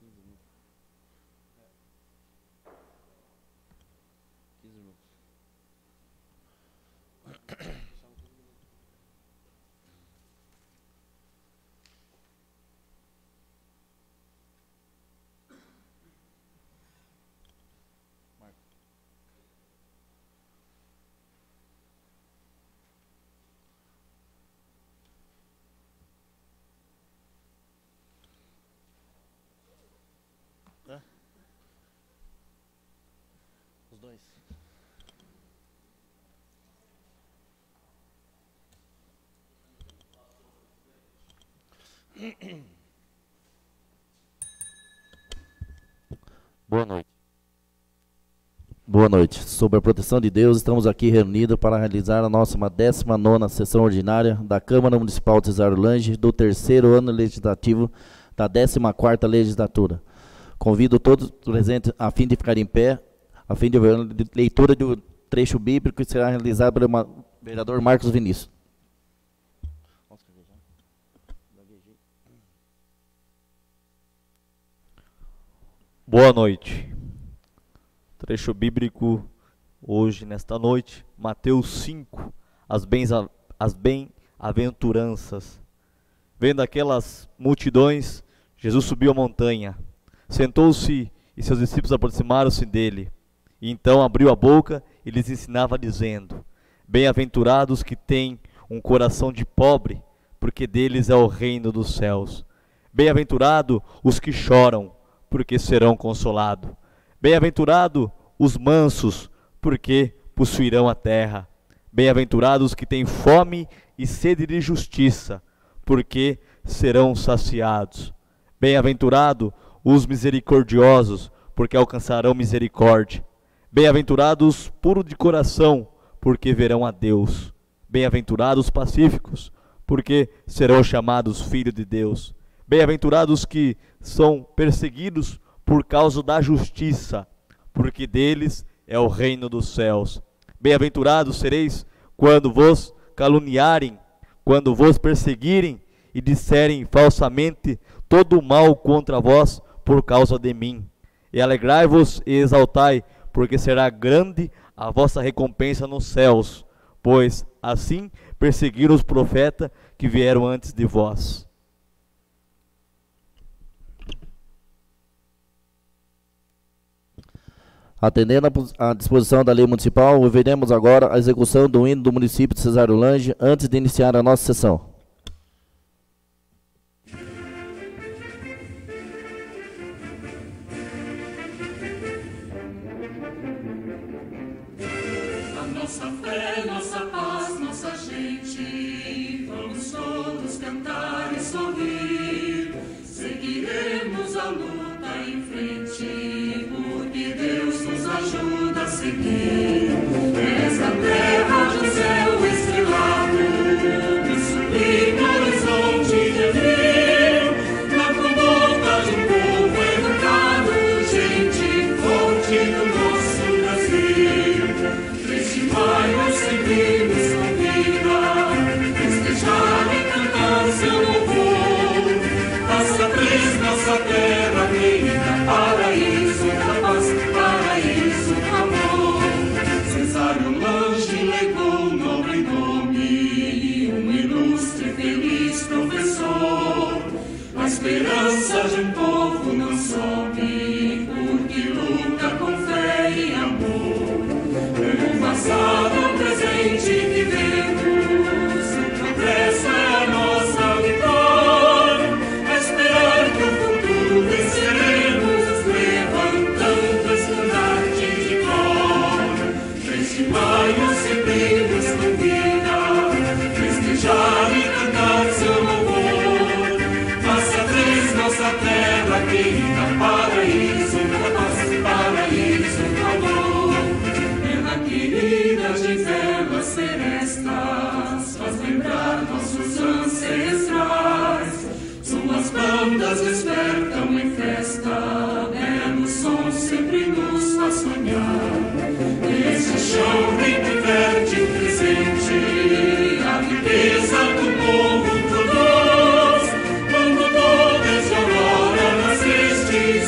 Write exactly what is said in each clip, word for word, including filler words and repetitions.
Os dois. Boa noite. Boa noite. Sob a proteção de Deus, estamos aqui reunidos para realizar a nossa décima nona sessão ordinária da Câmara Municipal de Cesarolange do terceiro ano legislativo da décima quarta legislatura. Convido todos os presentes a fim de ficar em pé, a fim de ver leitura do trecho bíblico que será realizado pelo vereador Marcos Vinícius. Boa noite. Trecho bíblico hoje, nesta noite, Mateus cinco, as bem-aventuranças. Vendo aquelas multidões, Jesus subiu a montanha, sentou-se e seus discípulos aproximaram-se dele. E então abriu a boca e lhes ensinava, dizendo: Bem-aventurados que têm um coração de pobre, porque deles é o reino dos céus. Bem-aventurado os que choram, porque serão consolados. Bem-aventurado os mansos, porque possuirão a terra. Bem-aventurados que têm fome e sede de justiça, porque serão saciados. Bem-aventurado os misericordiosos, porque alcançarão misericórdia. Bem-aventurados puros de coração, porque verão a Deus. Bem-aventurados pacíficos, porque serão chamados filhos de Deus. Bem-aventurados que são perseguidos por causa da justiça, porque deles é o reino dos céus. Bem-aventurados sereis quando vos caluniarem, quando vos perseguirem e disserem falsamente todo o mal contra vós por causa de mim. E alegrai-vos e exaltai, porque será grande a vossa recompensa nos céus, pois assim perseguiram os profetas que vieram antes de vós. Atendendo à disposição da lei municipal, ouviremos agora a execução do hino do município de Cesarolange antes de iniciar a nossa sessão. A nossa fé, nossa paz, nossa gente, vamos todos cantar e sorrir. Seguiremos a luta em frente, porque Deus nos ajuda a seguir. Essa terra do céu estrelado, nos sublime horizonte divino, na conduta de um povo educado, gente forte do nosso Brasil. Três de maio sempre nos convida, festejar e cantar seu louvor. Passa três, nossa terra querida, paraíso da paz, paraíso do amor. Cesarolange legou um nobre nome e um ilustre, feliz professor. A esperança de um povo não some, porque luta com fé e amor. No passado, presente e vivemos, o progresso é a nossa vitória. A esperar que o futuro venceremos, levantando estandarte de glória. Três de maio sempre nos convida, festejar e cantar seu louvor. Faça três nossa terra querida, paraíso da paz, paraíso do amor. Terra querida de velas serestas, faz lembrar nossos ancestrais. Suas bandas despertam em festa, belo som sempre nos faz sonhar. Esse chão rico e fértil presente, a riqueza do povo produz. Quando todas de aurora nas tristes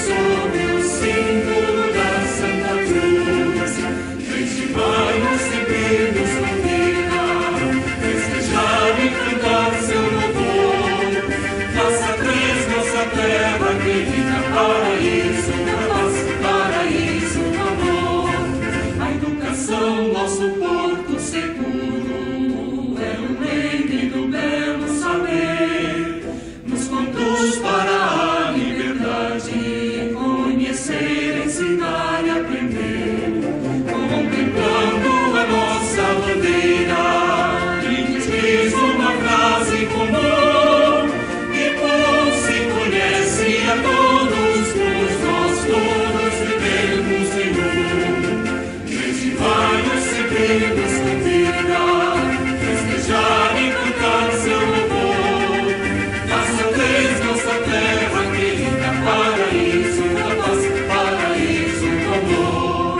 acredita, paraíso da paz, paraíso do amor. A educação, nosso porto seguro, é o leme do belo saber. Nos contos para a liberdade, conhecer, ensinar e aprender. Contemplando a nossa bandeira, que nos diz uma frase comum, que por se conhece a todos, pois nós todos vivemos em um. Este vai nos sempre nos convida, festejar e cantar seu louvor. Faça vez nossa terra querida, paraíso da paz, paraíso do amor.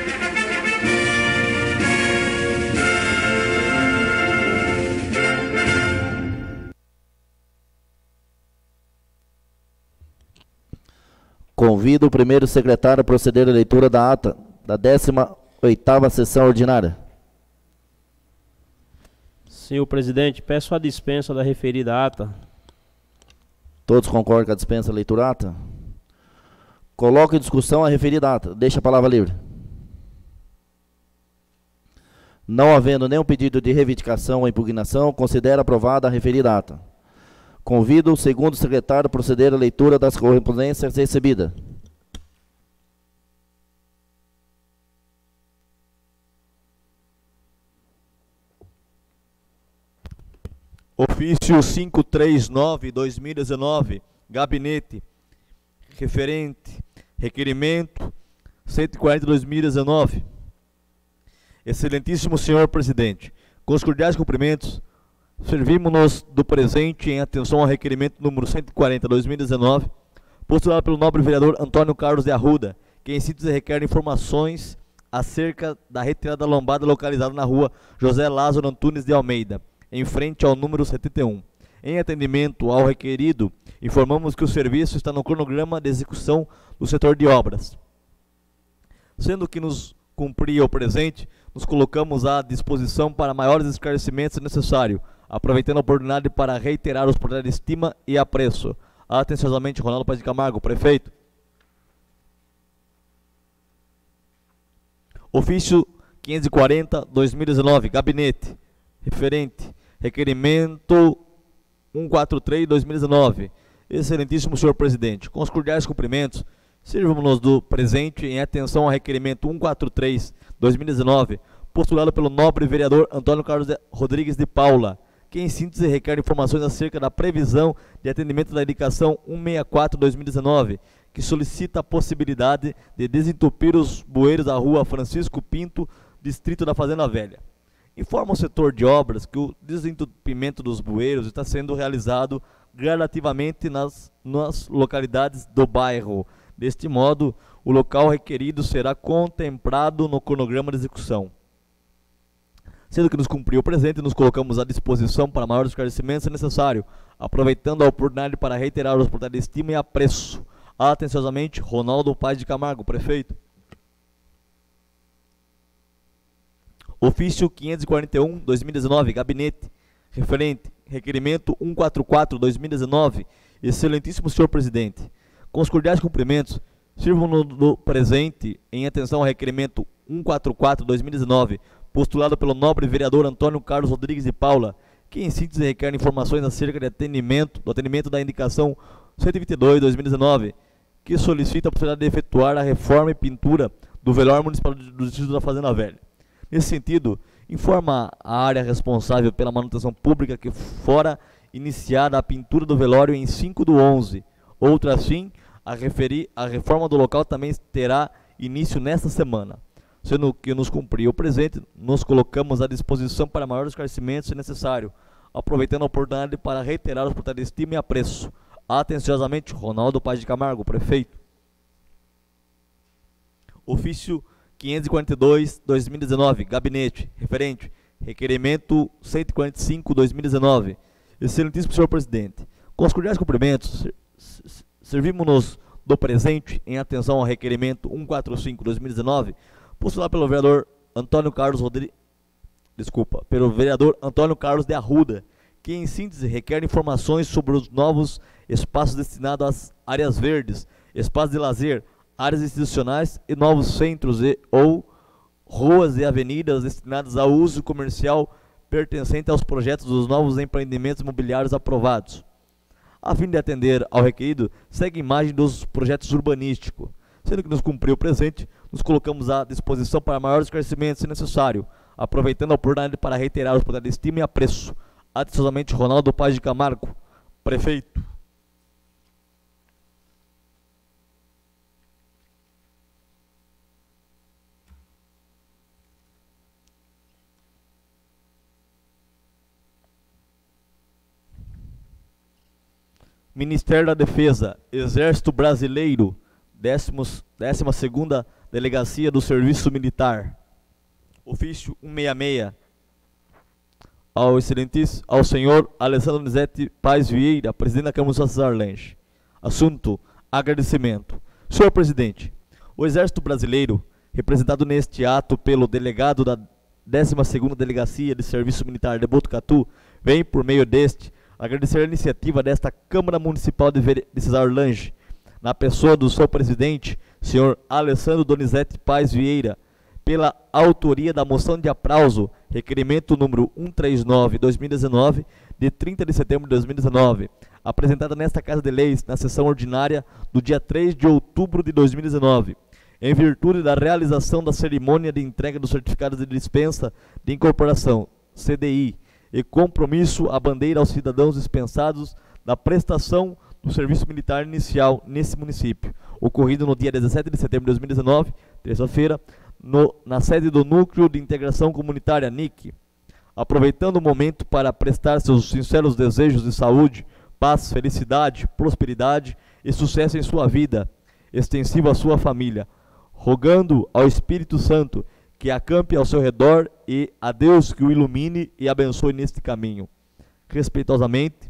Convido o primeiro secretário a proceder à leitura da ata da décima oitava sessão ordinária. Senhor presidente, peço a dispensa da referida ata. Todos concordam com a dispensa da leitura da ata? Coloco em discussão a referida ata. Deixa a palavra livre. Não havendo nenhum pedido de reivindicação ou impugnação, considero aprovada a referida ata. Convido o segundo secretário a proceder à leitura das correspondências recebidas. Ofício quinhentos e trinta e nove, dois mil e dezenove, gabinete, referente, requerimento cento e quarenta, dois mil e dezenove. Excelentíssimo senhor presidente, com os cordiais cumprimentos, servimos-nos do presente em atenção ao requerimento número cento e quarenta, dois mil e dezenove, postulado pelo nobre vereador Antônio Carlos de Arruda, que em síntese requer informações acerca da retirada da lombada localizada na rua José Lázaro Antunes de Almeida, em frente ao número setenta e um. Em atendimento ao requerido, informamos que o serviço está no cronograma de execução do setor de obras. Sendo que nos cumpria o presente, nos colocamos à disposição para maiores esclarecimentos necessários, aproveitando a oportunidade para reiterar os portais de estima e apreço. Atenciosamente, Ronaldo Paz de Camargo, prefeito. Ofício quinhentos e quarenta, dois mil e dezenove, gabinete, referente, requerimento cento e quarenta e três, dois mil e dezenove. Excelentíssimo senhor presidente, com os cordiais cumprimentos, sirvamos-nos do presente em atenção ao requerimento cento e quarenta e três, dois mil e dezenove, postulado pelo nobre vereador Antônio Carlos de Rodrigues de Paula, que em síntese requer informações acerca da previsão de atendimento da indicação cento e sessenta e quatro, dois mil e dezenove, que solicita a possibilidade de desentupir os bueiros da rua Francisco Pinto, distrito da Fazenda Velha. Informa o setor de obras que o desentupimento dos bueiros está sendo realizado gradativamente nas, nas localidades do bairro. Deste modo, o local requerido será contemplado no cronograma de execução. Sendo que nos cumpriu o presente, nos colocamos à disposição para maiores esclarecimentos se necessário, aproveitando a oportunidade para reiterar os portais de estima e apreço. Atenciosamente, Ronaldo Paz de Camargo, prefeito. Ofício quinhentos e quarenta e um, dois mil e dezenove, gabinete, referente, requerimento cento e quarenta e quatro, dois mil e dezenove. Excelentíssimo senhor presidente, com os cordiais cumprimentos, sirvam-nos do presente em atenção ao requerimento cento e quarenta e quatro, dois mil e dezenove, postulado pelo nobre vereador Antônio Carlos Rodrigues de Paula, que em síntese requer informações acerca de atendimento, do atendimento da indicação cento e vinte e dois, dois mil e dezenove, que solicita a possibilidade de efetuar a reforma e pintura do velório municipal do distrito da Fazenda Velha. Nesse sentido, informa a área responsável pela manutenção pública que fora iniciada a pintura do velório em cinco do onze. Outra assim, a referir, a reforma do local também terá início nesta semana. Sendo que nos cumpriu o presente, nos colocamos à disposição para maiores esclarecimentos se necessário, aproveitando a oportunidade para reiterar os portais de estima e apreço. Atenciosamente, Ronaldo Paz de Camargo, prefeito. Ofício quinhentos e quarenta e dois, dois mil e dezenove, gabinete, referente, requerimento cento e quarenta e cinco, dois mil e dezenove. Excelentíssimo senhor presidente, com os cordiais cumprimentos, servimos-nos do presente em atenção ao requerimento cento e quarenta e cinco, dois mil e dezenove, postulado pelo vereador Antônio Carlos Rodrigues, desculpa, pelo vereador Antônio Carlos de Arruda, que em síntese requer informações sobre os novos espaços destinados às áreas verdes, espaços de lazer, áreas institucionais e novos centros e, ou ruas e avenidas destinadas ao uso comercial pertencente aos projetos dos novos empreendimentos imobiliários aprovados. A fim de atender ao requerido, segue a imagem dos projetos urbanísticos. Sendo que nos cumpriu o presente, nos colocamos à disposição para maiores esclarecimentos, se necessário, aproveitando a oportunidade para reiterar os poderes de estima e apreço. Atenciosamente, Ronaldo Paz de Camargo, prefeito. Ministério da Defesa, Exército Brasileiro, décima segunda Delegacia do Serviço Militar. Ofício cento e sessenta e seis. Ao excelentíssimo, ao senhor Alessandro Donizete Paz Vieira, presidente da Câmara Municipal de Cesar Lange. Assunto: agradecimento. Senhor presidente, o Exército Brasileiro, representado neste ato pelo delegado da décima segunda Delegacia de Serviço Militar de Botucatu, vem, por meio deste, agradecer a iniciativa desta Câmara Municipal de, de Cesar Lange, na pessoa do seu presidente, senhor Alessandro Donizete Paz Vieira, pela autoria da moção de aplauso, requerimento número cento e trinta e nove barra dois mil e dezenove, de trinta de setembro de dois mil e dezenove, apresentada nesta Casa de Leis, na sessão ordinária do dia três de outubro de dois mil e dezenove, em virtude da realização da cerimônia de entrega dos certificados de dispensa de incorporação, C D I, e compromisso à bandeira aos cidadãos dispensados da prestação do serviço militar inicial nesse município, ocorrido no dia dezessete de setembro de dois mil e dezenove, terça-feira, na sede do Núcleo de Integração Comunitária, N I C. Aproveitando o momento para prestar seus sinceros desejos de saúde, paz, felicidade, prosperidade e sucesso em sua vida, extensivo à sua família, rogando ao Espírito Santo que acampe ao seu redor e a Deus que o ilumine e abençoe neste caminho. Respeitosamente,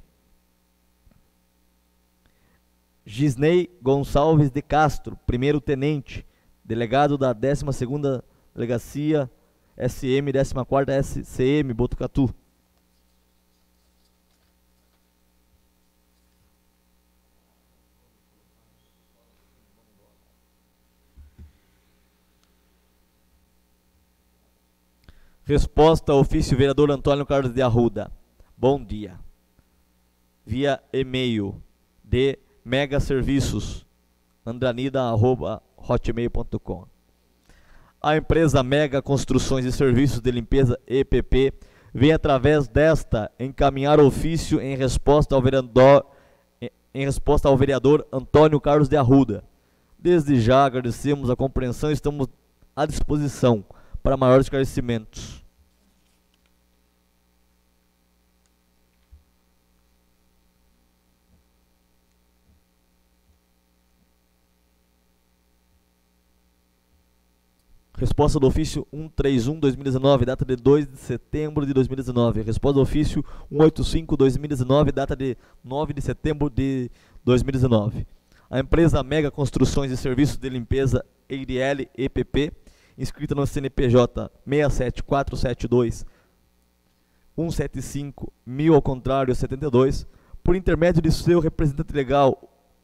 Gisney Gonçalves de Castro, primeiro tenente, delegado da décima segunda Delegacia S M, décima quarta S C M, Botucatu. Resposta ao ofício vereador Antônio Carlos de Arruda. Bom dia. Via e-mail de megaserviços, andranida arroba hotmail ponto com. A empresa Mega Construções e Serviços de Limpeza E P P vem através desta encaminhar ofício em resposta ao vereador, em resposta ao vereador Antônio Carlos de Arruda. Desde já agradecemos a compreensão e estamos à disposição para maiores esclarecimentos. Resposta do ofício cento e trinta e um barra dois mil e dezenove, data de dois de setembro de dois mil e dezenove. Resposta do ofício cento e oitenta e cinco barra dois mil e dezenove, data de nove de setembro de dois mil e dezenove. A empresa Mega Construções e Serviços de Limpeza Eiriele E P P, inscrita no C N P J seis sete quatro sete dois um sete cinco mil ao contrário setenta e dois, por intermédio de seu representante legal,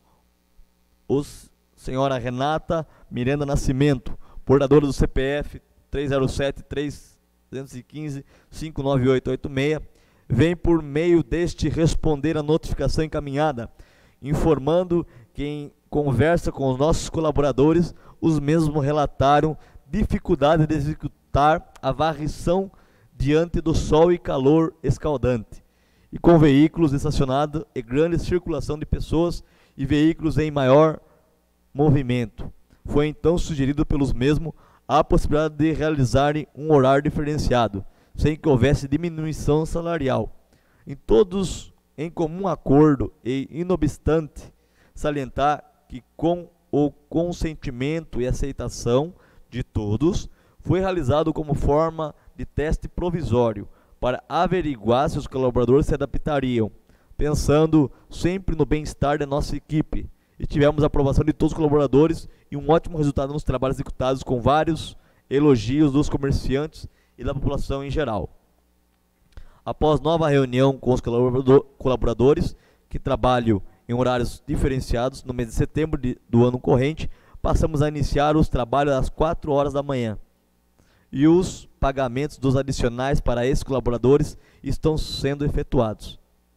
os senhora Renata Miranda Nascimento, portadora do C P F três zero sete, três um cinco, cinco nove oito oito seis, vem por meio deste responder a notificação encaminhada, informando que em conversa com os nossos colaboradores, os mesmos relataram dificuldade de executar a varrição diante do sol e calor escaldante, e com veículos estacionados e grande circulação de pessoas e veículos em maior movimento. Foi então sugerido pelos mesmos a possibilidade de realizarem um horário diferenciado, sem que houvesse diminuição salarial. Em todos em comum acordo e inobstante salientar que com o consentimento e aceitação de todos, foi realizado como forma de teste provisório para averiguar se os colaboradores se adaptariam, pensando sempre no bem-estar da nossa equipe. E tivemos a aprovação de todos os colaboradores e um ótimo resultado nos trabalhos executados, com vários elogios dos comerciantes e da população em geral. Após nova reunião com os colaboradores que trabalham em horários diferenciados, no mês de setembro de, do ano corrente, passamos a iniciar os trabalhos às quatro horas da manhã. E os pagamentos dos adicionais para esses colaboradores estão sendo efetuados.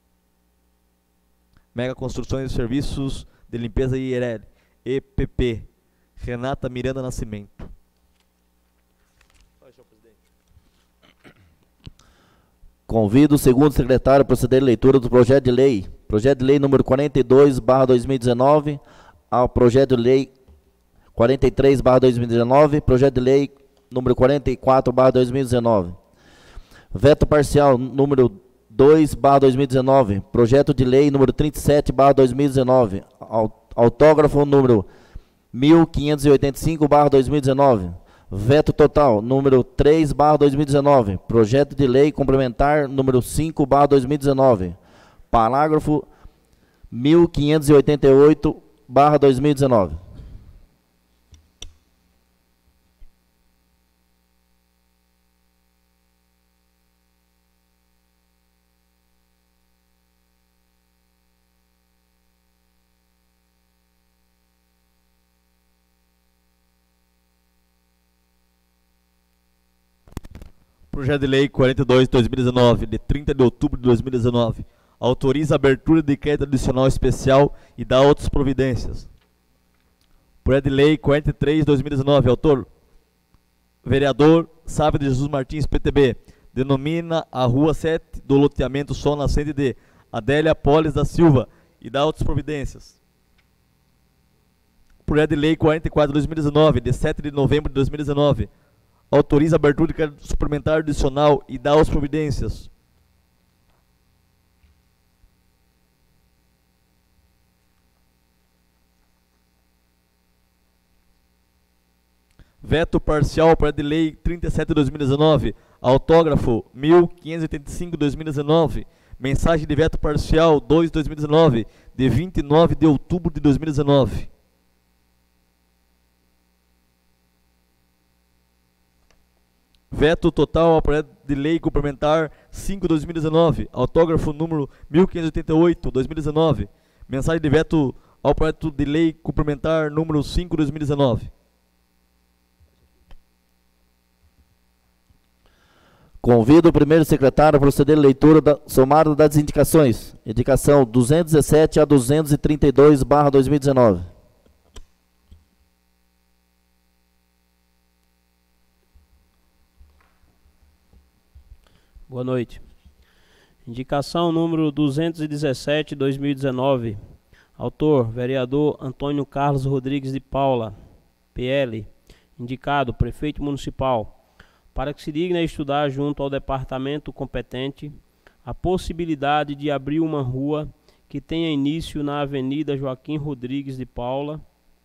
Mega Construções e Serviços de Limpeza I R L, E P P, Renata Miranda Nascimento. Convido o segundo secretário a proceder à leitura do projeto de lei. Projeto de lei número quarenta e dois barra dois mil e dezenove, ao projeto de lei quarenta e três barra dois mil e dezenove, projeto de lei número quarenta e quatro barra dois mil e dezenove. Veto parcial número dois barra dois mil e dezenove, projeto de lei número trinta e sete barra dois mil e dezenove, autógrafo número mil quinhentos e oitenta e cinco barra dois mil e dezenove. Veto total número três barra dois mil e dezenove, projeto de lei complementar número cinco barra dois mil e dezenove, parágrafo mil quinhentos e oitenta e oito barra dois mil e dezenove. Projeto de Lei quarenta e dois barra dois mil e dezenove, de trinta de outubro de dois mil e dezenove, autoriza a abertura de crédito adicional especial e dá outras providências. Projeto de Lei quarenta e três barra dois mil e dezenove, autor vereador Sávio de Jesus Martins, P T B, denomina a Rua sete do loteamento Sol Nascente de Adélia Polis da Silva e dá outras providências. Projeto de Lei quarenta e quatro barra dois mil e dezenove, de sete de novembro de dois mil e dezenove, autoriza a abertura de crédito suplementar adicional e dá as providências. Veto parcial ao projeto de lei trinta e sete de dois mil e dezenove, autógrafo mil quinhentos e oitenta e cinco de dois mil e dezenove, mensagem de veto parcial dois de dois mil e dezenove, de vinte e nove de outubro de dois mil e dezenove. Veto total ao projeto de lei complementar cinco de dois mil e dezenove, autógrafo número mil quinhentos e oitenta e oito de dois mil e dezenove, mensagem de veto ao projeto de lei complementar número cinco de dois mil e dezenove. Convido o primeiro secretário a proceder à leitura da somada das indicações. Indicação duzentos e dezessete a duzentos e trinta e dois barra dois mil e dezenove. Boa noite. Indicação número duzentos e dezessete, dois mil e dezenove. Autor, vereador Antônio Carlos Rodrigues de Paula, P L. Indicado, prefeito municipal. Para que se digne a estudar junto ao departamento competente a possibilidade de abrir uma rua que tenha início na Avenida Joaquim Rodrigues de Paula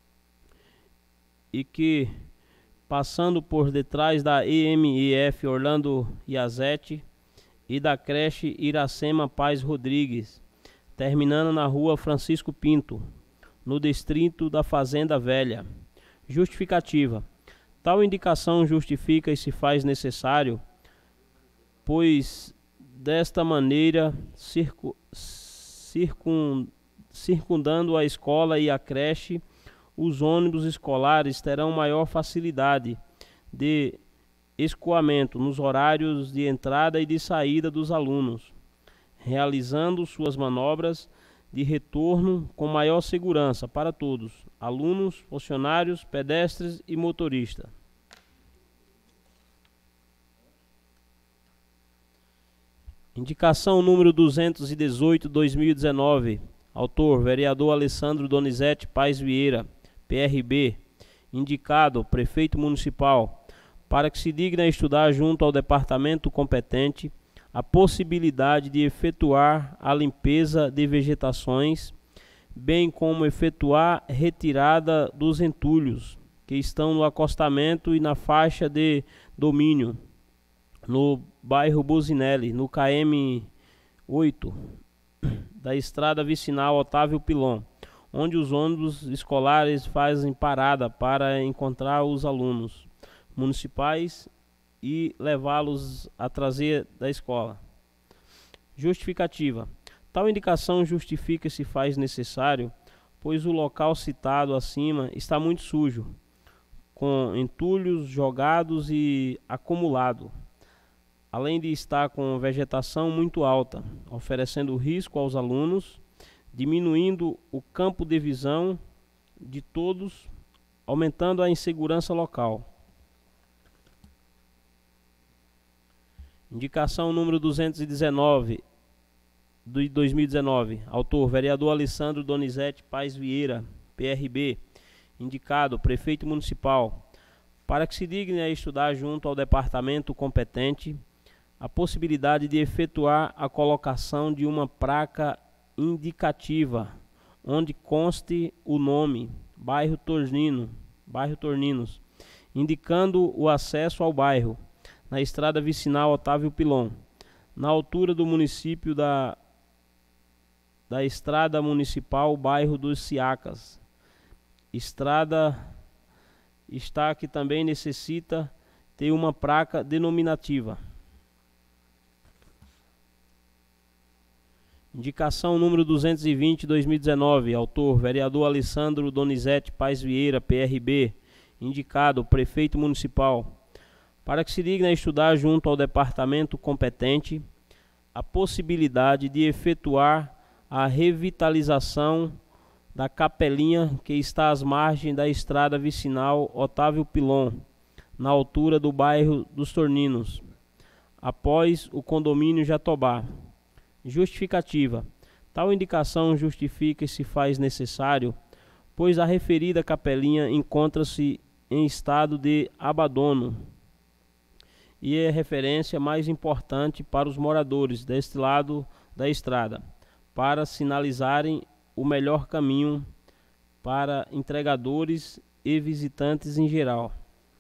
e que, passando por detrás da E M I F Orlando Iazete e da creche Iracema Paz Rodrigues, terminando na rua Francisco Pinto, no distrito da Fazenda Velha. Justificativa. Tal indicação justifica e se faz necessário, pois desta maneira, circu, circun, circundando a escola e a creche, os ônibus escolares terão maior facilidade de escoamento nos horários de entrada e de saída dos alunos, realizando suas manobras de retorno com maior segurança para todos, alunos, funcionários, pedestres e motorista. Indicação número duzentos e dezoito, dois mil e dezenove. Autor, vereador Alessandro Donizete Paes Vieira, P R B. Indicado, prefeito municipal, para que se digne a estudar junto ao departamento competente a possibilidade de efetuar a limpeza de vegetações, bem como efetuar retirada dos entulhos que estão no acostamento e na faixa de domínio, no bairro Buzinelli, no K M oito da estrada vicinal Otávio Pilon, onde os ônibus escolares fazem parada para encontrar os alunos municipais e levá-los a trazer da escola. Justificativa. Tal indicação justifica e se faz necessário, pois o local citado acima está muito sujo, com entulhos jogados e acumulado, além de estar com vegetação muito alta, oferecendo risco aos alunos, diminuindo o campo de visão de todos, aumentando a insegurança local. Indicação número duzentos e dezenove, de dois mil e dezenove. Autor, vereador Alessandro Donizete Paes Vieira, P R B. Indicado, prefeito municipal, para que se digne a estudar junto ao departamento competente a possibilidade de efetuar a colocação de uma placa indicativa, onde conste o nome, bairro Tornino, bairro Torninos, indicando o acesso ao bairro, na estrada vicinal Otávio Pilon, na altura do município da, da estrada municipal, bairro dos Siacas. Estrada está que também necessita ter uma placa denominativa. Indicação número duzentos e vinte, dois mil e dezenove. Autor, vereador Alessandro Donizete Paes Vieira, P R B. Indicado, prefeito municipal, para que se digne a estudar junto ao departamento competente a possibilidade de efetuar a revitalização da capelinha que está às margens da estrada vicinal Otávio Pilon, na altura do bairro dos Torninos, após o condomínio Jatobá. Justificativa. Tal indicação justifica e se faz necessário, pois a referida capelinha encontra-se em estado de abandono e é referência mais importante para os moradores deste lado da estrada, para sinalizarem o melhor caminho para entregadores e visitantes em geral.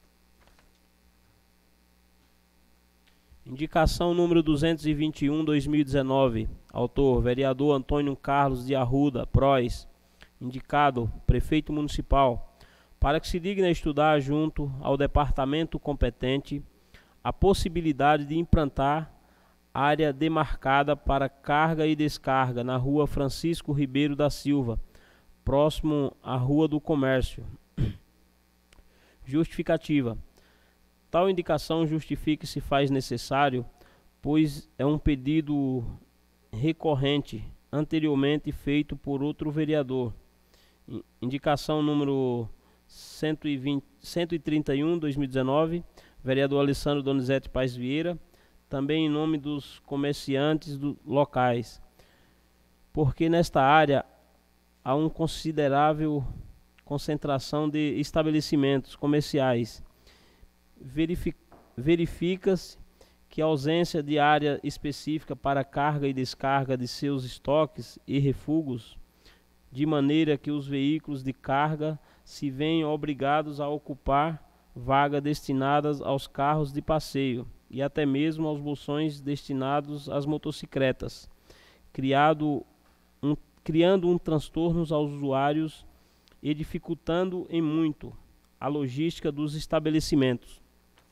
Indicação número duzentos e vinte e um, dois mil e dezenove. Autor, vereador Antônio Carlos de Arruda, Prois. Indicado, prefeito municipal, para que se digne a estudar junto ao departamento competente a possibilidade de implantar área demarcada para carga e descarga na rua Francisco Ribeiro da Silva, próximo à Rua do Comércio. Justificativa. Tal indicação justifica e se faz necessário, pois é um pedido recorrente, anteriormente feito por outro vereador. Indicação número cento e vinte, cento e trinta e um, dois mil e dezenove, vereador Alessandro Donizete Paes Vieira, também em nome dos comerciantes do, locais, porque nesta área há uma considerável concentração de estabelecimentos comerciais. Verific, verifica-se que a ausência de área específica para carga e descarga de seus estoques e refugos, de maneira que os veículos de carga se veem obrigados a ocupar vagas destinadas aos carros de passeio e até mesmo aos bolsões destinados às motocicletas, criado um, criando um transtorno aos usuários e dificultando em muito a logística dos estabelecimentos.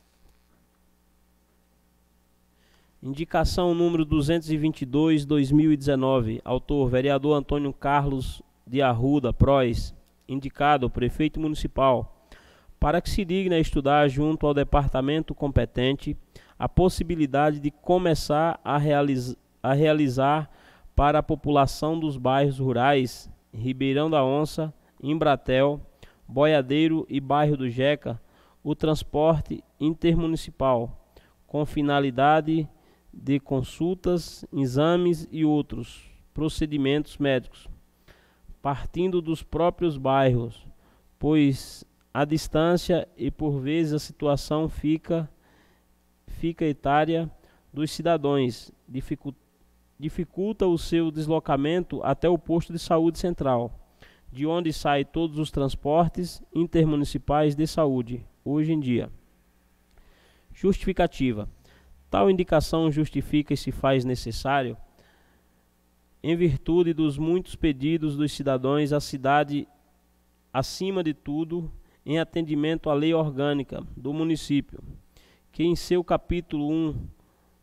Indicação número duzentos e vinte e dois, dois mil e dezenove. Autor, vereador Antônio Carlos de Arruda, Prois. Indicado, prefeito municipal, para que se digne a estudar junto ao departamento competente a possibilidade de começar a, realiza a realizar para a população dos bairros rurais Ribeirão da Onça, Embratel, Boiadeiro e bairro do Jeca o transporte intermunicipal, com finalidade de consultas, exames e outros procedimentos médicos, partindo dos próprios bairros, pois a distância e por vezes a situação fica, fica etária dos cidadãos, dificulta, dificulta o seu deslocamento até o posto de saúde central, de onde saem todos os transportes intermunicipais de saúde, hoje em dia. Justificativa. Tal indicação justifica e se faz necessário, em virtude dos muitos pedidos dos cidadãos à cidade, acima de tudo, em atendimento à lei orgânica do município, que em seu capítulo um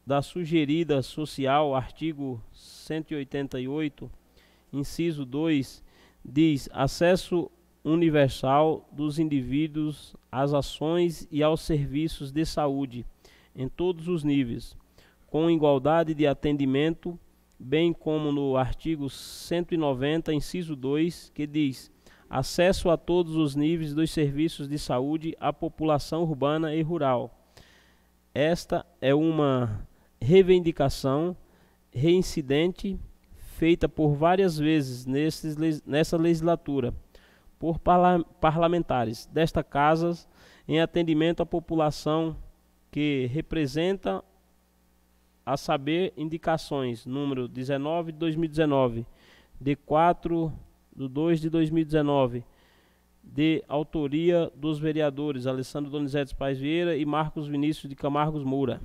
da sugerida social, artigo cento e oitenta e oito, inciso dois, diz: acesso universal dos indivíduos às ações e aos serviços de saúde em todos os níveis, com igualdade de atendimento, bem como no artigo cento e noventa, inciso dois, que diz: acesso a todos os níveis dos serviços de saúde à população urbana e rural. Esta é uma reivindicação reincidente feita por várias vezes nesses, nessa legislatura por parla parlamentares desta casa em atendimento à população que representa, a saber, indicações número dezenove de dois mil e dezenove, de quatro de dois de dois mil e dezenove, de autoria dos vereadores Alessandro Donizete Paes Vieira e Marcos Vinícius de Camargo Moura.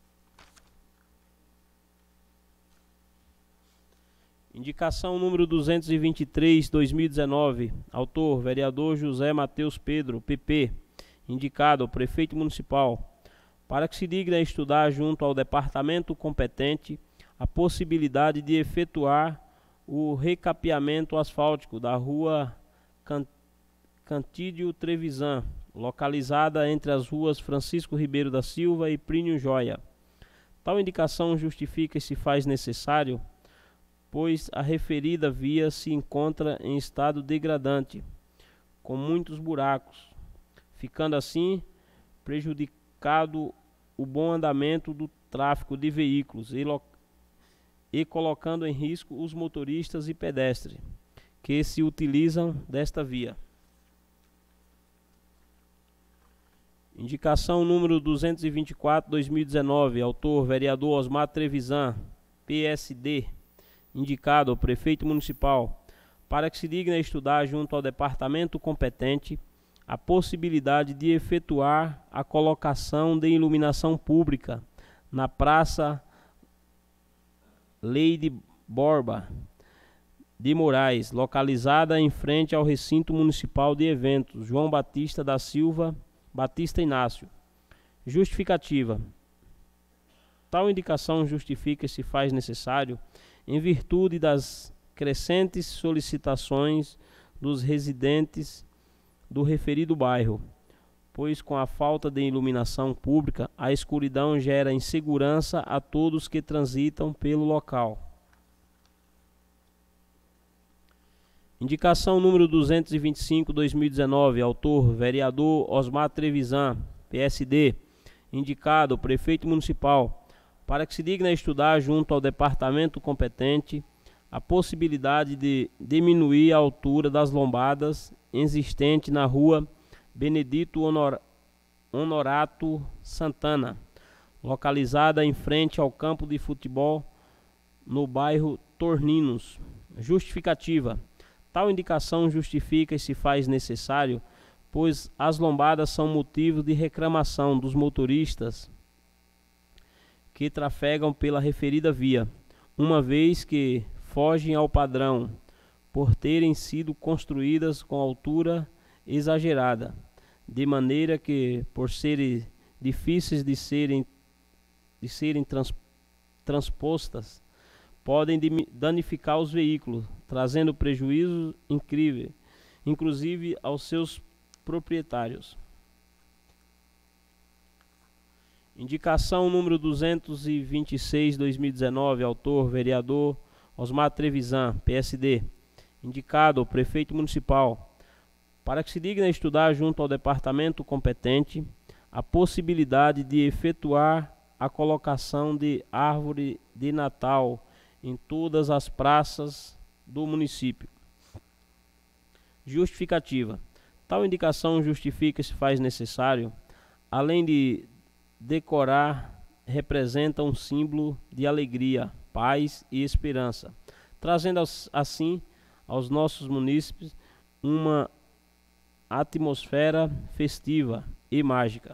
Indicação número duzentos e vinte e três, dois mil e dezenove, autor, vereador José Mateus Pedro, P P, indicado ao prefeito municipal, para que se digne a estudar junto ao departamento competente a possibilidade de efetuar o recapeamento asfáltico da rua Cantídio Trevisan, localizada entre as ruas Francisco Ribeiro da Silva e Plínio Joia. Tal indicação justifica e se faz necessário, pois a referida via se encontra em estado degradante, com muitos buracos, ficando assim prejudicado o bom andamento do tráfego de veículos e, e colocando em risco os motoristas e pedestres que se utilizam desta via. Indicação número duzentos e vinte e quatro, dois mil e dezenove, autor, vereador Osmar Trevisan, P S D, indicado ao prefeito municipal, para que se digne a estudar junto ao departamento competente a possibilidade de efetuar a colocação de iluminação pública na Praça Leide Borba de Moraes, localizada em frente ao recinto municipal de eventos João Batista da Silva Batista Inácio. Justificativa. Tal indicação justifica e se faz necessário em virtude das crescentes solicitações dos residentes do referido bairro, pois com a falta de iluminação pública, a escuridão gera insegurança a todos que transitam pelo local. Indicação número duzentos e vinte e cinco, dois mil e dezenove, autor, vereador Osmar Trevisan, P S D, indicado o prefeito municipal, para que se digne a estudar junto ao departamento competente a possibilidade de diminuir a altura das lombadas existente na rua Benedito Honor Honorato Santana, localizada em frente ao campo de futebol no bairro Torninos. Justificativa. Tal indicação justifica e se faz necessário, pois as lombadas são motivo de reclamação dos motoristas que trafegam pela referida via, uma vez que fogem ao padrão por terem sido construídas com altura exagerada, de maneira que, por serem difíceis de serem, de serem trans, transpostas, podem danificar os veículos, trazendo prejuízo incrível, inclusive aos seus proprietários. Indicação número duzentos e vinte e seis, dois mil e dezenove, autor, vereador Osmar Trevisan, P S D, indicado ao prefeito municipal, para que se digne a estudar junto ao departamento competente a possibilidade de efetuar a colocação de árvore de Natal em todas as praças do município. Justificativa. Tal indicação justifica e se faz necessário, além de decorar, representa um símbolo de alegria, paz e esperança, trazendo assim aos nossos munícipes uma atmosfera festiva e mágica.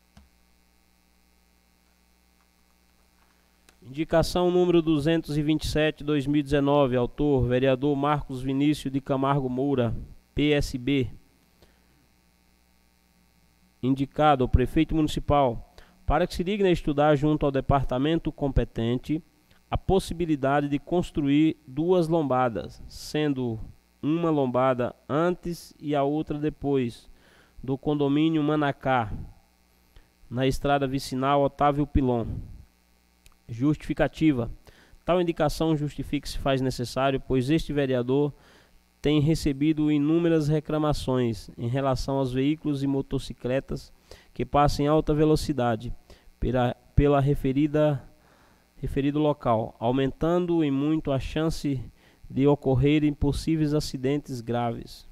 Indicação número duzentos e vinte e sete, dois mil e dezenove, autor, vereador Marcos Vinícius de Camargo Moura, P S B, indicado ao prefeito municipal, para que se digne a estudar junto ao departamento competente a possibilidade de construir duas lombadas, sendo uma lombada antes e a outra depois, do condomínio Manacá, na estrada vicinal Otávio Pilon. Justificativa. Tal indicação justifica se faz necessário, pois este vereador tem recebido inúmeras reclamações em relação aos veículos e motocicletas que passam em alta velocidade pela, pela referida, referido local, aumentando em muito a chance de ocorrerem possíveis acidentes graves.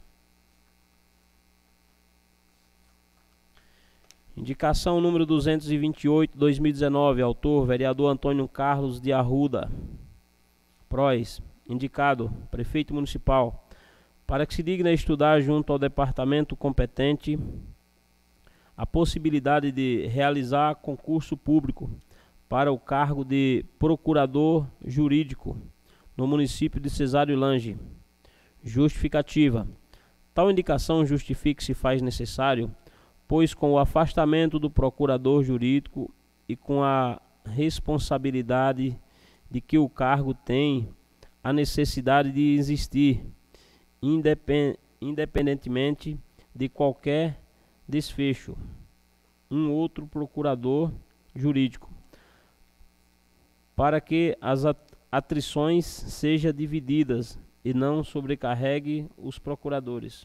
Indicação número duzentos e vinte e oito, dois mil e dezenove, autor, vereador Antônio Carlos de Arruda, Prois, indicado, prefeito municipal, para que se digne a estudar junto ao departamento competente a possibilidade de realizar concurso público para o cargo de procurador jurídico no município de Cesário Lange. Justificativa. Tal indicação justifica se faz necessário, pois com o afastamento do procurador jurídico e com a responsabilidade de que o cargo tem, a necessidade de existir, independentemente de qualquer desfecho, um outro procurador jurídico, para que as atrições sejam divididas e não sobrecarregue os procuradores.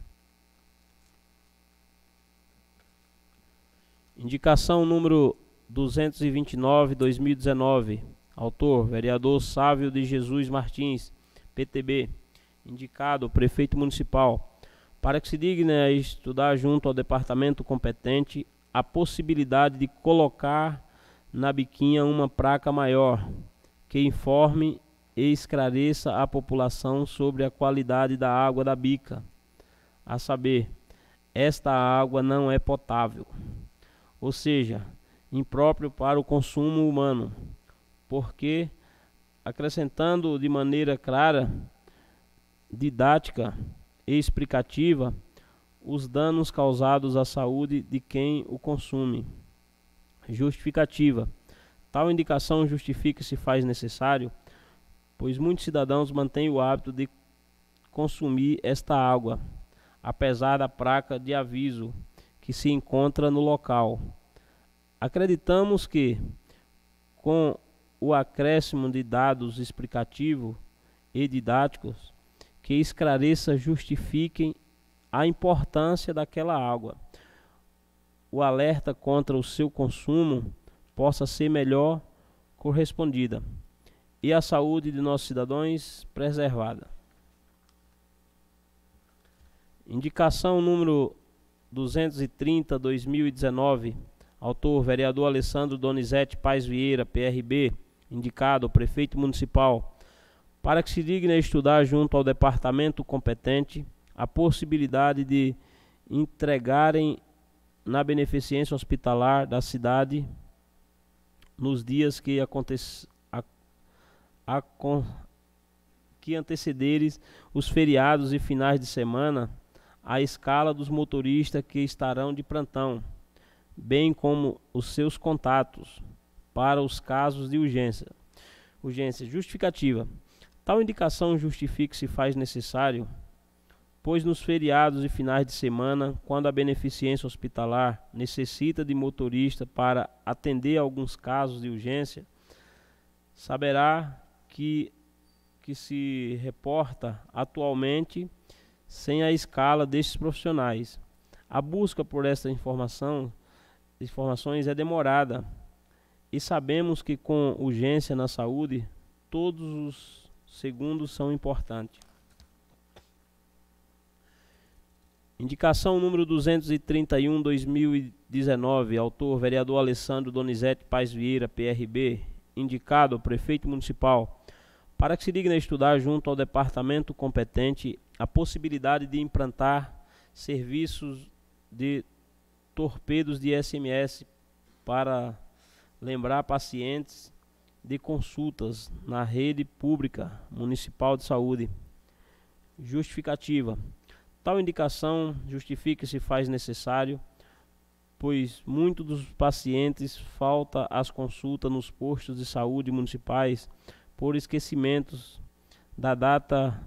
Indicação número duzentos e vinte e nove, dois mil e dezenove. Autor, vereador Sávio de Jesus Martins, P T B. Indicado, prefeito municipal, para que se digne a estudar junto ao departamento competente a possibilidade de colocar na biquinha uma placa maior, que informe e esclareça a população sobre a qualidade da água da bica, a saber, esta água não é potável, ou seja, impróprio para o consumo humano, porque, acrescentando de maneira clara, didática e explicativa os danos causados à saúde de quem o consome. Justificativa. Tal indicação justifica se faz necessário, pois muitos cidadãos mantêm o hábito de consumir esta água, apesar da placa de aviso que se encontra no local. Acreditamos que, com o acréscimo de dados explicativos e didáticos, que esclareça, justifiquem a importância daquela água, o alerta contra o seu consumo possa ser melhor correspondida e a saúde de nossos cidadãos preservada. Indicação número duzentos e trinta, dois mil e dezenove, autor, vereador Alessandro Donizete Paz Vieira, P R B, indicado, prefeito municipal, para que se digne a estudar junto ao departamento competente a possibilidade de entregarem na beneficência hospitalar da cidade, nos dias que, acontece, a, a, que antecederem os feriados e finais de semana, a escala dos motoristas que estarão de plantão, bem como os seus contatos para os casos de urgência. Urgência justificativa. Tal indicação justifica se faz necessário, pois nos feriados e finais de semana, quando a beneficência hospitalar necessita de motorista para atender alguns casos de urgência, saberá que, que se reporta atualmente sem a escala destes profissionais. A busca por esta informação, informações é demorada e sabemos que com urgência na saúde, todos os segundos são importantes. Indicação número duzentos e trinta e um, dois mil e dezenove, autor, vereador Alessandro Donizete Paz Vieira, P R B, indicado, prefeito municipal, para que se digne a estudar junto ao departamento competente a possibilidade de implantar serviços de torpedos de S M S para lembrar pacientes de consultas na rede pública municipal de saúde. Justificativa. Tal indicação justifica se faz necessário, pois muitos dos pacientes faltam às consultas nos postos de saúde municipais por esquecimentos da data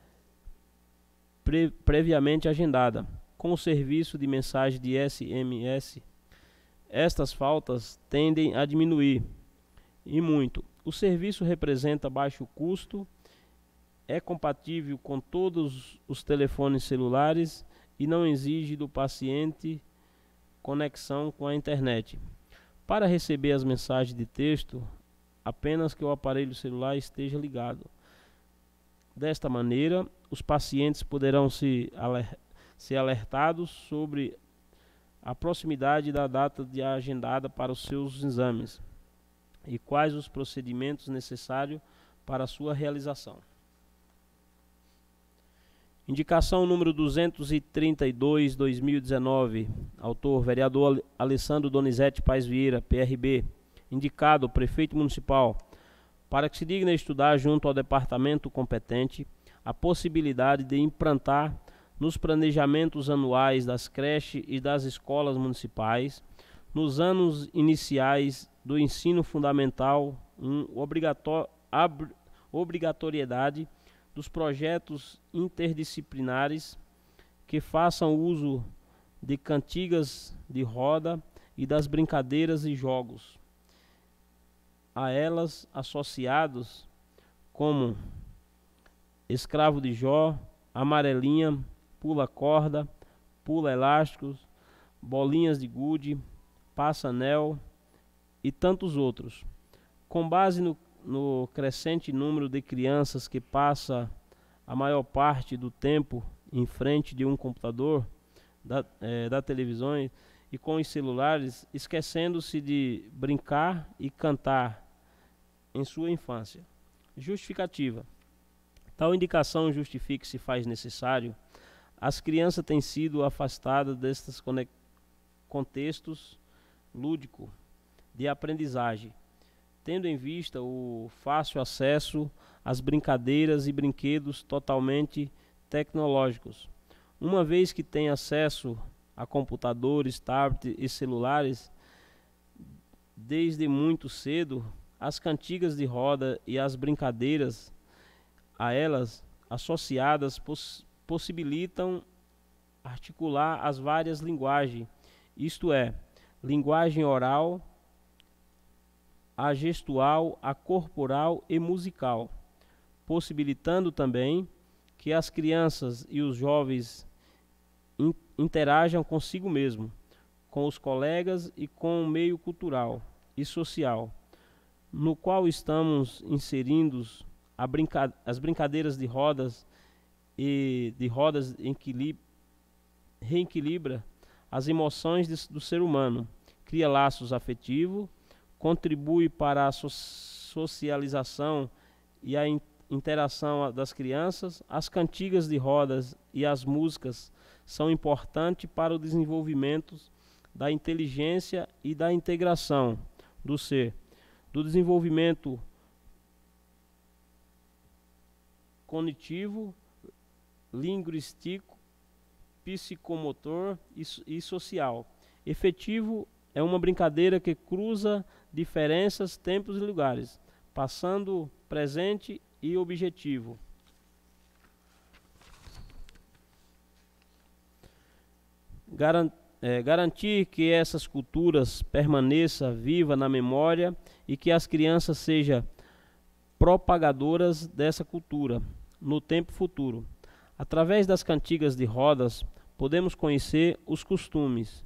pre previamente agendada. Com o serviço de mensagem de S M S, estas faltas tendem a diminuir, e muito. O serviço representa baixo custo, é compatível com todos os telefones celulares e não exige do paciente conexão com a internet. Para receber as mensagens de texto, apenas que o aparelho celular esteja ligado. Desta maneira, os pacientes poderão se aler ser alertados sobre a proximidade da data de agendada para os seus exames e quais os procedimentos necessários para a sua realização. Indicação número duzentos e trinta e dois, dois mil e dezenove, autor vereador Alessandro Donizete Paes Vieira, P R B, indicado prefeito municipal, para que se digne a estudar junto ao departamento competente a possibilidade de implantar nos planejamentos anuais das creches e das escolas municipais, nos anos iniciais do ensino fundamental, um obrigatoriedade dos projetos interdisciplinares que façam uso de cantigas de roda e das brincadeiras e jogos a elas associados, como Escravo de Jó, Amarelinha, Pula corda, pula elásticos, bolinhas de gude, passa-anel e tantos outros. Com base no, no crescente número de crianças que passa a maior parte do tempo em frente de um computador, da, é, da televisão e com os celulares, esquecendo-se de brincar e cantar em sua infância. Justificativa. Tal indicação justifica se faz necessário. As crianças têm sido afastadas destes contextos lúdicos de aprendizagem, tendo em vista o fácil acesso às brincadeiras e brinquedos totalmente tecnológicos. Uma vez que têm acesso a computadores, tablets e celulares, desde muito cedo, as cantigas de roda e as brincadeiras a elas associadas poss possibilitam articular as várias linguagens, isto é, linguagem oral, a gestual, a corporal e musical, possibilitando também que as crianças e os jovens in interajam consigo mesmo, com os colegas e com o meio cultural e social, no qual estamos inserindo a brinca as brincadeiras de rodas e de rodas em que reequilibra as emoções de, do ser humano, cria laços afetivos, contribui para a so socialização e a in interação das crianças. As cantigas de rodas e as músicas são importantes para o desenvolvimento da inteligência e da integração do ser, do desenvolvimento cognitivo, linguístico, psicomotor e, e social. Efetivo é uma brincadeira que cruza diferenças, tempos e lugares, passando presente e objetivo. Garan é, garantir que essas culturas permaneçam vivas na memória e que as crianças sejam propagadoras dessa cultura no tempo futuro. Através das cantigas de rodas, podemos conhecer os costumes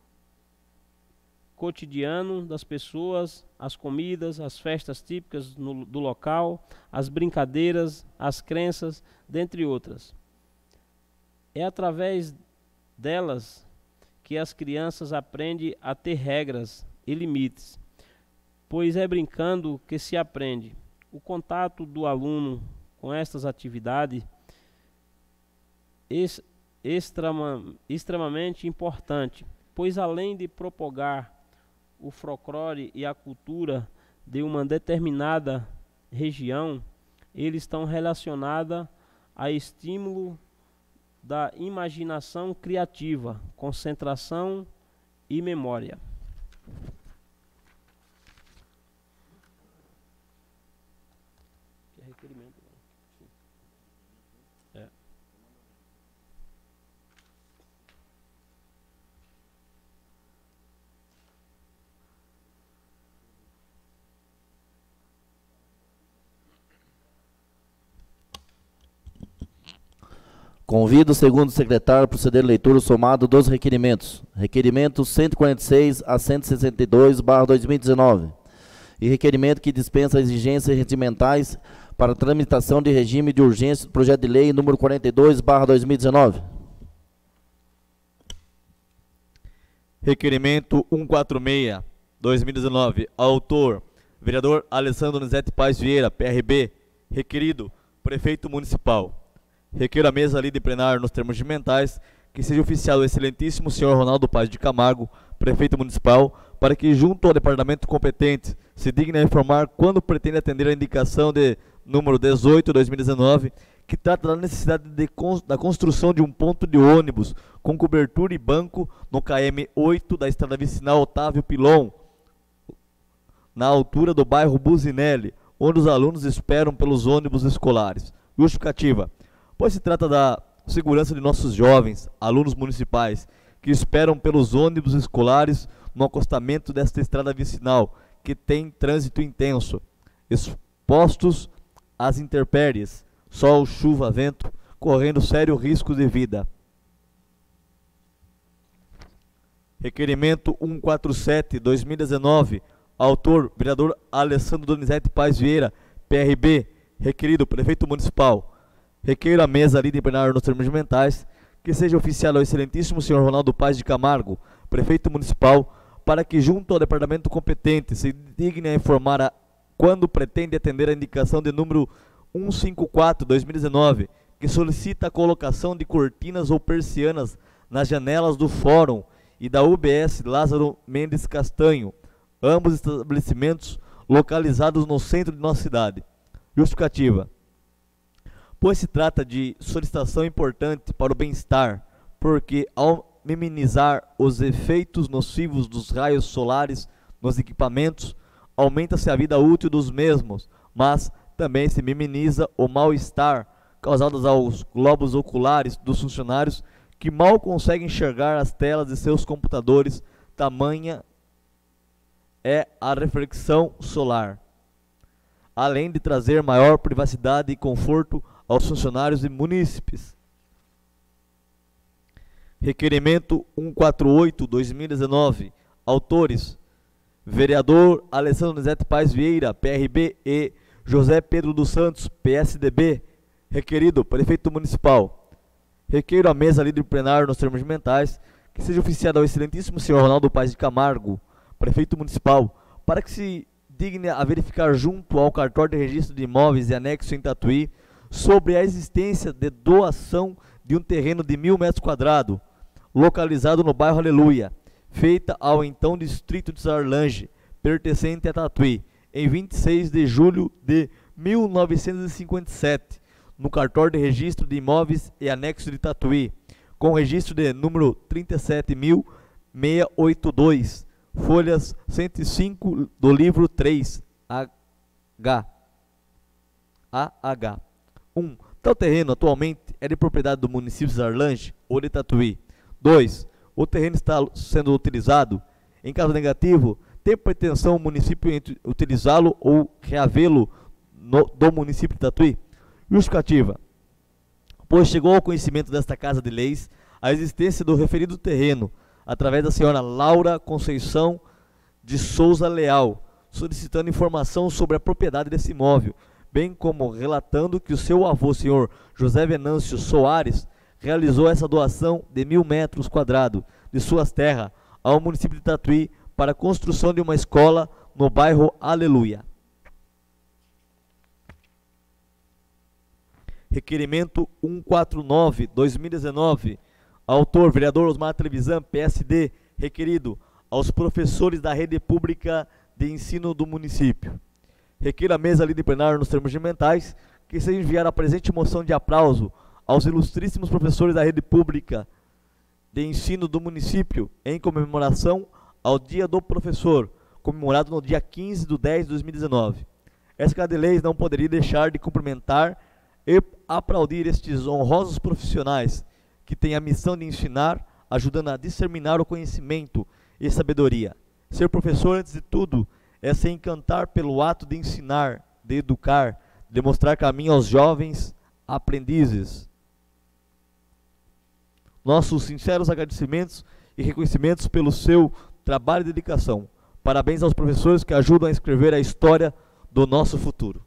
cotidianos das pessoas, as comidas, as festas típicas no, do local, as brincadeiras, as crenças, dentre outras. É através delas que as crianças aprendem a ter regras e limites, pois é brincando que se aprende. O contato do aluno com estas atividades é extrema, extremamente importante, pois além de propagar o folclore e a cultura de uma determinada região, eles estão relacionados a estímulo da imaginação criativa, concentração e memória. Que é requerimento. É. Convido o segundo secretário a proceder à leitura somada dos requerimentos. Requerimento cento e quarenta e seis a cento e sessenta e dois barra dois mil e dezenove. E requerimento que dispensa exigências regimentais para tramitação de regime de urgência do projeto de lei número quarenta e dois barra dois mil e dezenove. Requerimento cento e quarenta e seis, dois mil e dezenove. Autor, vereador Alessandro Donizete Paz Vieira, P R B. Requerido, prefeito municipal. Requeiro a mesa líder plenário nos termos regimentais que seja oficiado o excelentíssimo senhor Ronaldo Paz de Camargo, prefeito municipal, para que junto ao departamento competente se digne a informar quando pretende atender a indicação de número dezoito, dois mil e dezenove, que trata da necessidade de, da construção de um ponto de ônibus com cobertura e banco no K M oito da estrada vicinal Otávio Pilon, na altura do bairro Buzinelli, onde os alunos esperam pelos ônibus escolares. Justificativa. Pois se trata da segurança de nossos jovens, alunos municipais, que esperam pelos ônibus escolares no acostamento desta estrada vicinal, que tem trânsito intenso, expostos às intempéries, sol, chuva, vento, correndo sério risco de vida. Requerimento cento e quarenta e sete, dois mil e dezenove, autor, vereador Alessandro Donizete Paz Vieira, P R B, requerido, prefeito municipal. Requeiro a mesa líder plenário nos termos regimentais que seja oficiado ao excelentíssimo senhor Ronaldo Paz de Camargo, prefeito municipal, para que junto ao departamento competente se digne a informar a, quando pretende atender a indicação de número cento e cinquenta e quatro, dois mil e dezenove, que solicita a colocação de cortinas ou persianas nas janelas do Fórum e da U B S Lázaro Mendes Castanho, ambos estabelecimentos localizados no centro de nossa cidade. Justificativa. Pois se trata de solicitação importante para o bem-estar, porque ao minimizar os efeitos nocivos dos raios solares nos equipamentos, aumenta-se a vida útil dos mesmos, mas também se minimiza o mal-estar causado aos globos oculares dos funcionários que mal conseguem enxergar as telas de seus computadores, tamanha é a reflexão solar, além de trazer maior privacidade e conforto aos funcionários e munícipes. Requerimento cento e quarenta e oito, dois mil e dezenove. Autores, vereador Alessandro Donizete Paz Vieira, P R B, e José Pedro dos Santos, P S D B. Requerido, prefeito municipal. Requeiro a mesa líder plenário nos termos regimentais que seja oficiado ao excelentíssimo senhor Ronaldo Paz de Camargo, prefeito municipal, para que se digne a verificar junto ao cartório de registro de imóveis e anexo em Tatuí sobre a existência de doação de um terreno de mil metros quadrados, localizado no bairro Aleluia, feita ao então distrito de Sarlange, pertencente a Tatuí, em vinte e seis de julho de mil novecentos e cinquenta e sete, no cartório de registro de imóveis e anexo de Tatuí, com registro de número trinta e sete mil seiscentos e oitenta e dois, folhas cento e cinco do livro três, H. A H. um. Tal terreno atualmente é de propriedade do município de Sarlange ou de Tatuí. dois. O terreno está sendo utilizado. Em caso negativo, tem pretensão o município em utilizá-lo ou reavê-lo do município de Tatuí? Justificativa. Pois chegou ao conhecimento desta Casa de Leis a existência do referido terreno, através da senhora Laura Conceição de Souza Leal, solicitando informação sobre a propriedade desse imóvel, bem como relatando que o seu avô, senhor José Venâncio Soares, realizou essa doação de mil metros quadrados de suas terras ao município de Tatuí para a construção de uma escola no bairro Aleluia. Requerimento cento e quarenta e nove, dois mil e dezenove. Autor, vereador Osmar Trevisan, P S D. Requerido aos professores da rede pública de ensino do município. Requeiro a mesa líder plenário nos termos regimentais que seja enviada a presente moção de aplauso aos ilustríssimos professores da rede pública de ensino do município em comemoração ao Dia do Professor, comemorado no dia quinze de dez de dois mil e dezenove. Essa Casa de Leis não poderia deixar de cumprimentar e aplaudir estes honrosos profissionais que têm a missão de ensinar, ajudando a disseminar o conhecimento e sabedoria. Ser professor, antes de tudo, é se encantar pelo ato de ensinar, de educar, de mostrar caminho aos jovens aprendizes. Nossos sinceros agradecimentos e reconhecimentos pelo seu trabalho e dedicação. Parabéns aos professores que ajudam a escrever a história do nosso futuro.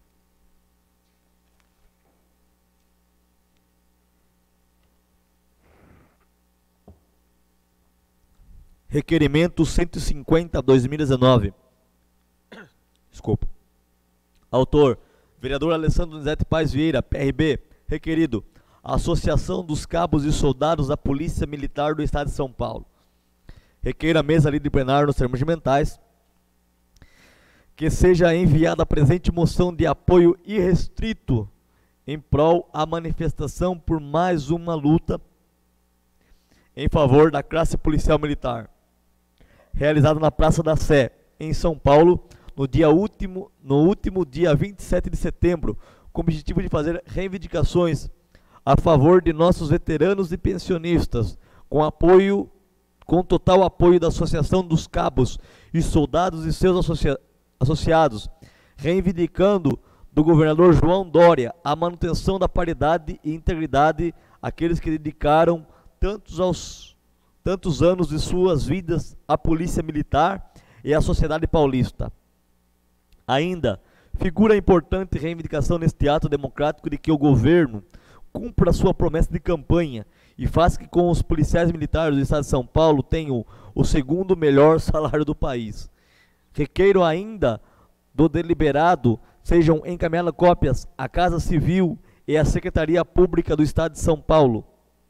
Requerimento cento e cinquenta barra dois mil e dezenove. Desculpa. Autor: vereador Alessandro Donizete Paz Vieira, P R B. Requerido: Associação dos Cabos e Soldados da Polícia Militar do Estado de São Paulo. Requer a mesa livre plenário nos termos regimentais que seja enviada a presente moção de apoio irrestrito em prol à manifestação por mais uma luta em favor da classe policial militar, realizada na Praça da Sé, em São Paulo, no, dia último, no último dia vinte e sete de setembro, com o objetivo de fazer reivindicações a favor de nossos veteranos e pensionistas, com apoio, com total apoio da Associação dos Cabos e Soldados e seus associa associados, reivindicando do governador João Dória a manutenção da paridade e integridade àqueles que dedicaram tantos, aos, tantos anos de suas vidas à polícia militar e à sociedade paulista. Ainda figura a importante reivindicação neste ato democrático de que o governo cumpra sua promessa de campanha e faça que com os policiais militares do Estado de São Paulo tenham o segundo melhor salário do país. Requeiro ainda do deliberado sejam encaminhadas cópias à Casa Civil e à Secretaria Pública do Estado de São Paulo,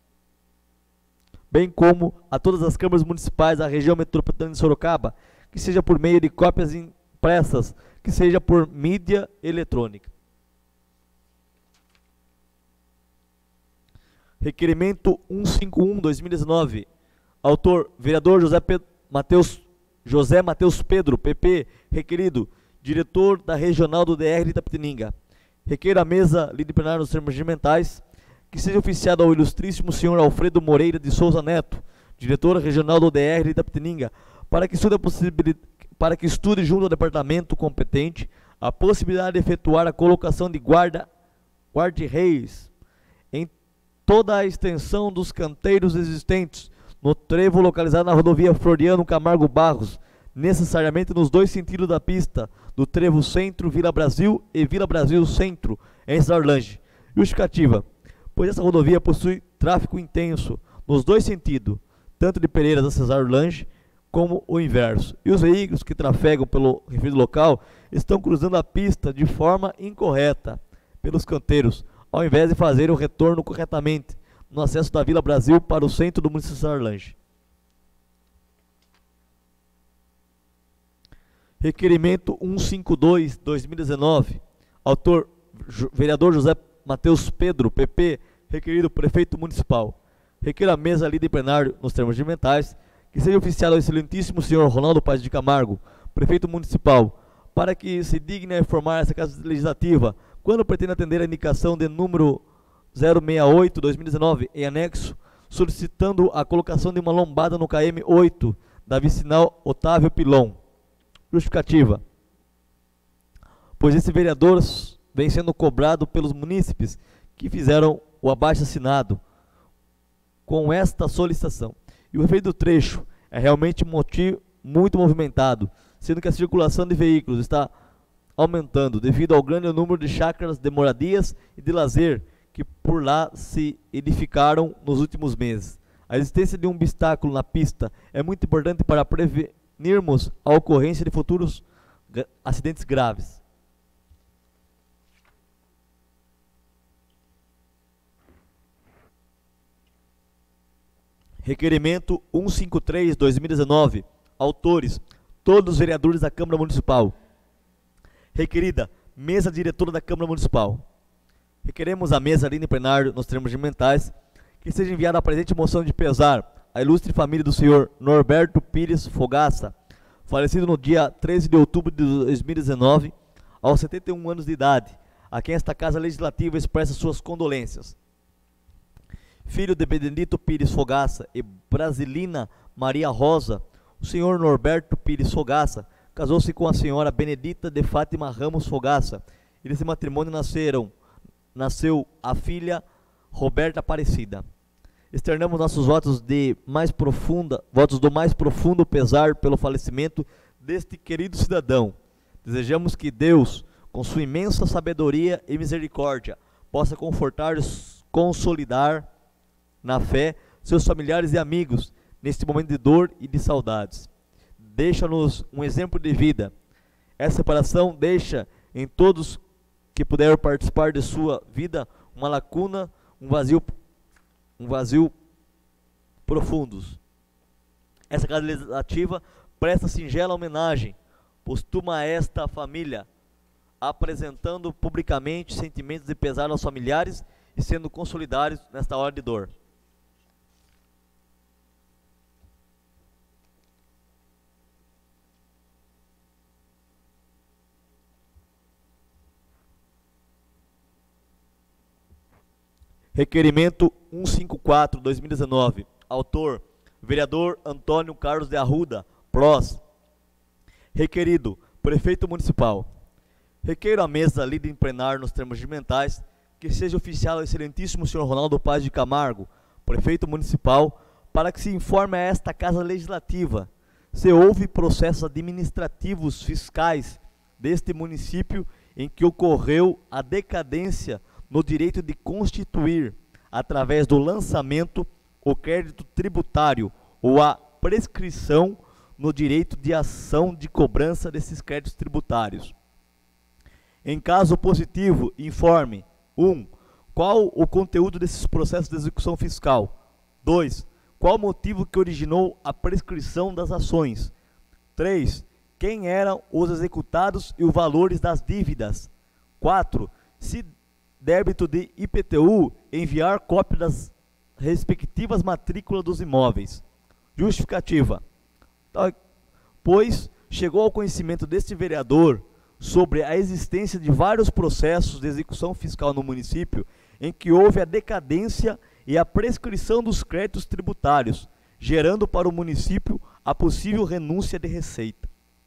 bem como a todas as câmaras municipais da região metropolitana de Sorocaba, que seja por meio de cópias impressas, que seja por mídia eletrônica. Requerimento cento e cinquenta e um barra dois mil e dezenove. Autor: vereador José Pedro Mateus José Mateus Pedro, P P. Requerido: diretor da Regional do D R de Itapetininga. Requer a mesa livre plenário nos termos regimentais que seja oficiado ao ilustríssimo senhor Alfredo Moreira de Souza Neto, diretor regional do D R de Itapetininga, para que estude, a possibilidade, para que estude junto ao departamento competente a possibilidade de efetuar a colocação de guarda guarda-reis em toda a extensão dos canteiros existentes no trevo localizado na rodovia Floriano Camargo Barros, necessariamente nos dois sentidos da pista do trevo Centro Vila Brasil e Vila Brasil Centro, em Cesarlange. Justificativa: pois essa rodovia possui tráfego intenso nos dois sentidos, tanto de Pereiras a Cesarlange como o inverso, e os veículos que trafegam pelo referido local estão cruzando a pista de forma incorreta pelos canteiros, ao invés de fazer o retorno corretamente no acesso da Vila Brasil para o centro do município de Cesarlange. Requerimento cento e cinquenta e dois barra dois mil e dezenove. Autor: vereador José Mateus Pedro, P P. Requerido: prefeito municipal. Requer a mesa livre plenário nos termos regimentais que seja oficiado ao excelentíssimo senhor Ronaldo Paz de Camargo, prefeito municipal, para que se digne a informar essa Casa Legislativa quando pretende atender a indicação de número zero seis oito barra dois mil e dezenove em anexo, solicitando a colocação de uma lombada no K M oito da vicinal Otávio Pilon. Justificativa: pois esse vereador vem sendo cobrado pelos munícipes que fizeram o abaixo-assinado com esta solicitação. E o referido trecho é realmente motivo muito movimentado, sendo que a circulação de veículos está aumentando devido ao grande número de chácaras de moradias e de lazer que por lá se edificaram nos últimos meses. A existência de um obstáculo na pista é muito importante para prevenirmos a ocorrência de futuros acidentes graves. Requerimento cento e cinquenta e três barra dois mil e dezenove. Autores: todos os vereadores da Câmara Municipal. Requerida: mesa diretora da Câmara Municipal. Requeremos a mesa livre plenário nos termos regimentais que seja enviada a presente moção de pesar a ilustre família do senhor Norberto Pires Fogaça, falecido no dia treze de outubro de dois mil e dezenove, aos setenta e um anos de idade, a quem esta Casa Legislativa expressa suas condolências. Filho de Benedito Pires Fogaça e Brasilina Maria Rosa, o senhor Norberto Pires Fogaça casou-se com a senhora Benedita de Fátima Ramos Fogaça, e desse matrimônio nasceram, nasceu a filha Roberta Aparecida. Externamos nossos votos de mais profunda, votos do mais profundo pesar pelo falecimento deste querido cidadão. Desejamos que Deus, com sua imensa sabedoria e misericórdia, possa confortar e consolidar na fé seus familiares e amigos neste momento de dor e de saudades. Deixa-nos um exemplo de vida. Essa separação deixa em todos que puderam participar de sua vida uma lacuna, um vazio, um vazio profundos. Essa Casa Legislativa presta singela homenagem postuma a esta família, apresentando publicamente sentimentos de pesar aos familiares e sendo consolidários nesta hora de dor. Requerimento cento e cinquenta e quatro, dois mil e dezenove. Autor, vereador Antônio Carlos de Arruda, Prós. Requerido, prefeito municipal. Requeiro à mesa lida em plenário nos termos regimentais que seja oficial ao excelentíssimo senhor Ronaldo Paz de Camargo, prefeito municipal, para que se informe a esta Casa Legislativa se houve processos administrativos fiscais deste município em que ocorreu a decadência no direito de constituir, através do lançamento, o crédito tributário ou a prescrição no direito de ação de cobrança desses créditos tributários. Em caso positivo, informe: um. Qual o conteúdo desses processos de execução fiscal? dois. Qual o motivo que originou a prescrição das ações? três. Quem eram os executados e os valores das dívidas? quatro. Se débito de I P T U, enviar cópia das respectivas matrículas dos imóveis. Justificativa. Pois chegou ao conhecimento deste vereador sobre a existência de vários processos de execução fiscal no município em que houve a decadência e a prescrição dos créditos tributários, gerando para o município a possível renúncia de receita.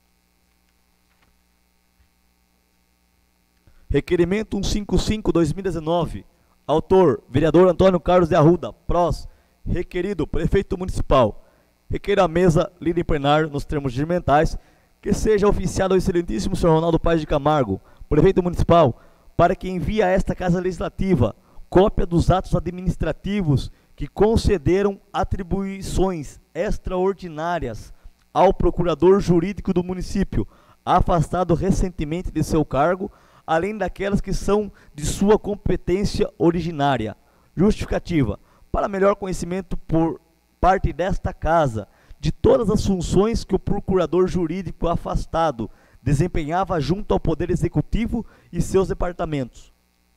Requerimento cento e cinquenta e cinco, dois mil e dezenove. Autor, vereador Antônio Carlos de Arruda, Prós. Requerido, prefeito municipal. Requeiro à mesa, lida em plenário, nos termos regimentais, que seja oficiado ao excelentíssimo senhor Ronaldo Paz de Camargo, prefeito municipal, para que envie a esta Casa Legislativa cópia dos atos administrativos que concederam atribuições extraordinárias ao procurador jurídico do município, afastado recentemente de seu cargo, além daquelas que são de sua competência originária. Justificativa: para melhor conhecimento por parte desta Casa de todas as funções que o procurador jurídico afastado desempenhava junto ao Poder Executivo e seus departamentos.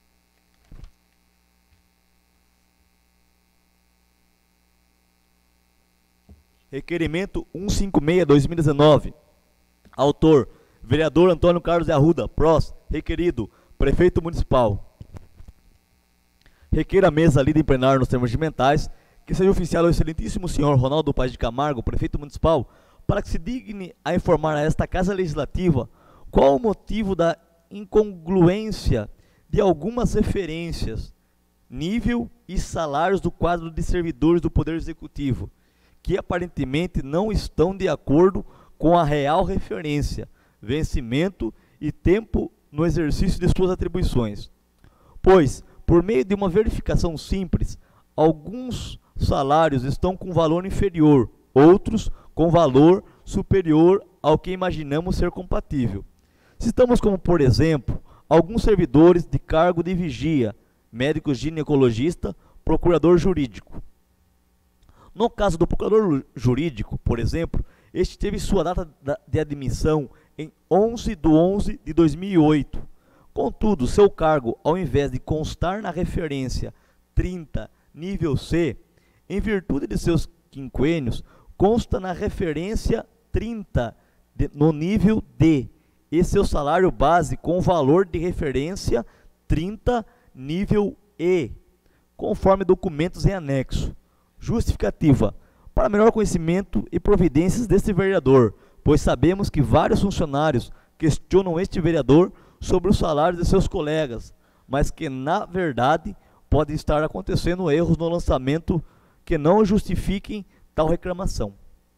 Requerimento cento e cinquenta e seis, dois mil e dezenove. Autor, vereador Antônio Carlos de Arruda, Prós. Requerido, prefeito municipal. Requeiro à mesa lida em plenário nos termos regimentais que seja oficial ao excelentíssimo senhor Ronaldo Paz de Camargo, prefeito municipal, para que se digne a informar a esta Casa Legislativa qual o motivo da incongruência de algumas referências, nível e salários do quadro de servidores do Poder Executivo, que aparentemente não estão de acordo com a real referência, vencimento e tempo no exercício de suas atribuições. Pois, por meio de uma verificação simples, alguns salários estão com valor inferior, outros com valor superior ao que imaginamos ser compatível. Citamos como, por exemplo, alguns servidores de cargo de vigia, médico ginecologista, procurador jurídico. No caso do procurador jurídico, por exemplo, este teve sua data de admissão em onze de onze de dois mil e oito. Contudo, seu cargo, ao invés de constar na referência trinta, nível C, em virtude de seus quinquênios consta na referência trinta, de, no nível D. Esse é o salário base com valor de referência trinta, nível E, conforme documentos em anexo. Justificativa: para melhor conhecimento e providências deste vereador, pois sabemos que vários funcionários questionam este vereador sobre os salários de seus colegas, mas que, na verdade, pode estar acontecendo erros no lançamento que não justifiquem tal reclamação.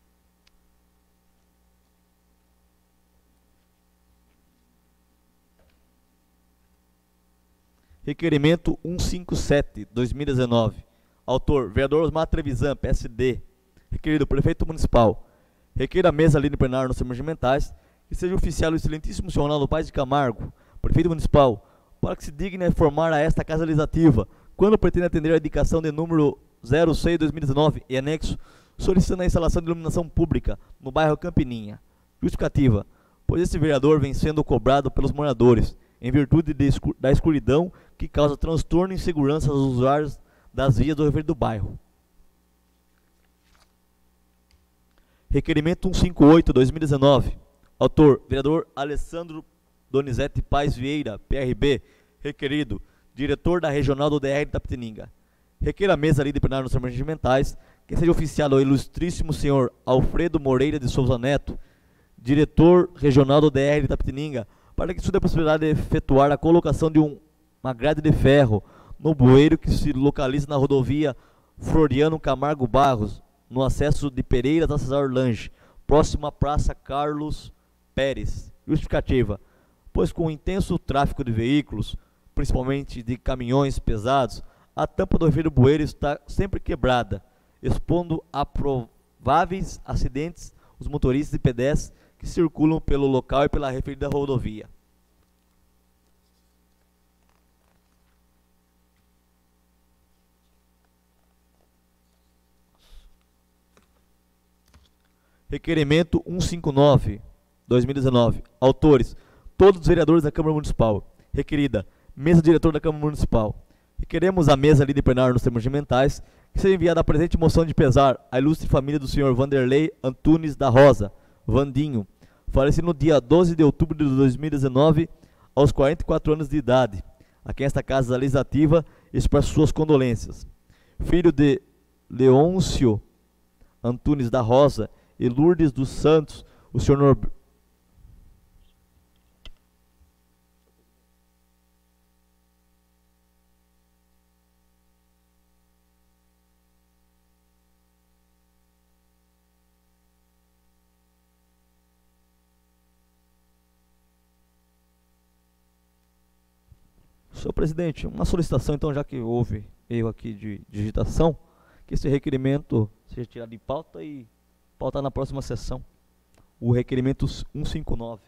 Requerimento cento e cinquenta e sete, dois mil e dezenove. Autor: vereador Osmar Trevisan, P S D. Requerido: prefeito municipal. Requer a mesa ali no plenário nos termos regimentais que seja oficial o excelentíssimo senhor Ronaldo Paes de Camargo, prefeito municipal, para que se digne a informar a esta Casa Legislativa, quando pretende atender a indicação de número zero seis barra dois mil e dezenove, e anexo, solicitando a instalação de iluminação pública no bairro Campininha. Justificativa: pois esse vereador vem sendo cobrado pelos moradores, em virtude de escu da escuridão que causa transtorno e insegurança aos usuários das vias do referido bairro. Requerimento cento e cinquenta e oito, dois mil e dezenove. Autor: vereador Alessandro Donizete Paes Vieira, P R B. Requerido: diretor da Regional do D R de Itapetininga. Requer a mesa ali de plenário nos termos regimentais que seja oficiado ao ilustríssimo senhor Alfredo Moreira de Souza Neto, diretor regional do D R de Itapetininga, para que estude a possibilidade de efetuar a colocação de um, uma grade de ferro no bueiro que se localiza na rodovia Floriano Camargo Barros, no acesso de Pereiras a Cesar Lange, próximo à Praça Carlos Pérez. Justificativa: pois com o intenso tráfego de veículos, principalmente de caminhões pesados, a tampa do referido bueiro está sempre quebrada, expondo a prováveis acidentes os motoristas e pedestres que circulam pelo local e pela referida rodovia. Requerimento cento e cinquenta e nove, dois mil e dezenove. Autores: todos os vereadores da Câmara Municipal. Requerida: mesa diretor da Câmara Municipal. Requeremos a mesa ali de plenário nos termos regimentais que seja enviada a presente moção de pesar à ilustre família do senhor Vanderlei Antunes da Rosa, Vandinho, falecido no dia doze de outubro de dois mil e dezenove, aos quarenta e quatro anos de idade, a quem esta Casa Legislativa expressa suas condolências. Filho de Leôncio Antunes da Rosa e Lourdes dos Santos, o senhor Norberto. Senhor presidente, uma solicitação, então, já que houve erro aqui de digitação, que esse requerimento seja tirado de pauta e pautar na próxima sessão. O requerimento cento e cinquenta e nove.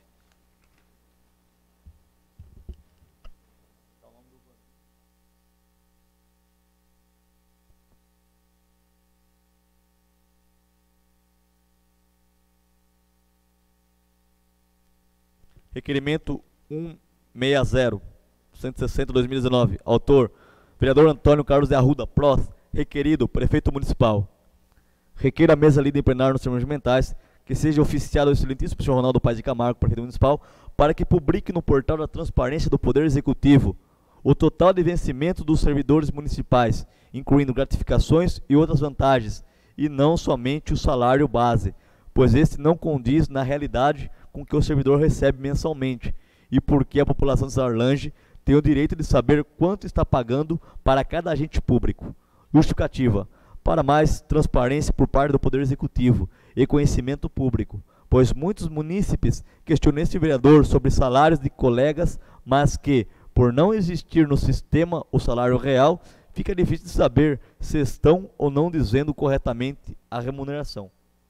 Requerimento cento e sessenta, cento e sessenta, dois mil e dezenove. Autor: vereador Antônio Carlos de Arruda, Prós. Requerido: prefeito municipal. Requer a mesa lida em plenário nos termos regimentais que seja oficiado ao excelentíssimo senhor Ronaldo Paes de Camargo, prefeito municipal, para que publique no portal da transparência do Poder Executivo o total de vencimento dos servidores municipais, incluindo gratificações e outras vantagens, e não somente o salário base, pois este não condiz na realidade com que o servidor recebe mensalmente, e porque a população de Cesar Lange tem o direito de saber quanto está pagando para cada agente público. Justificativa: para mais transparência por parte do Poder Executivo e conhecimento público, pois muitos munícipes questionam este vereador sobre salários de colegas, mas que, por não existir no sistema o salário real, fica difícil de saber se estão ou não dizendo corretamente a remuneração.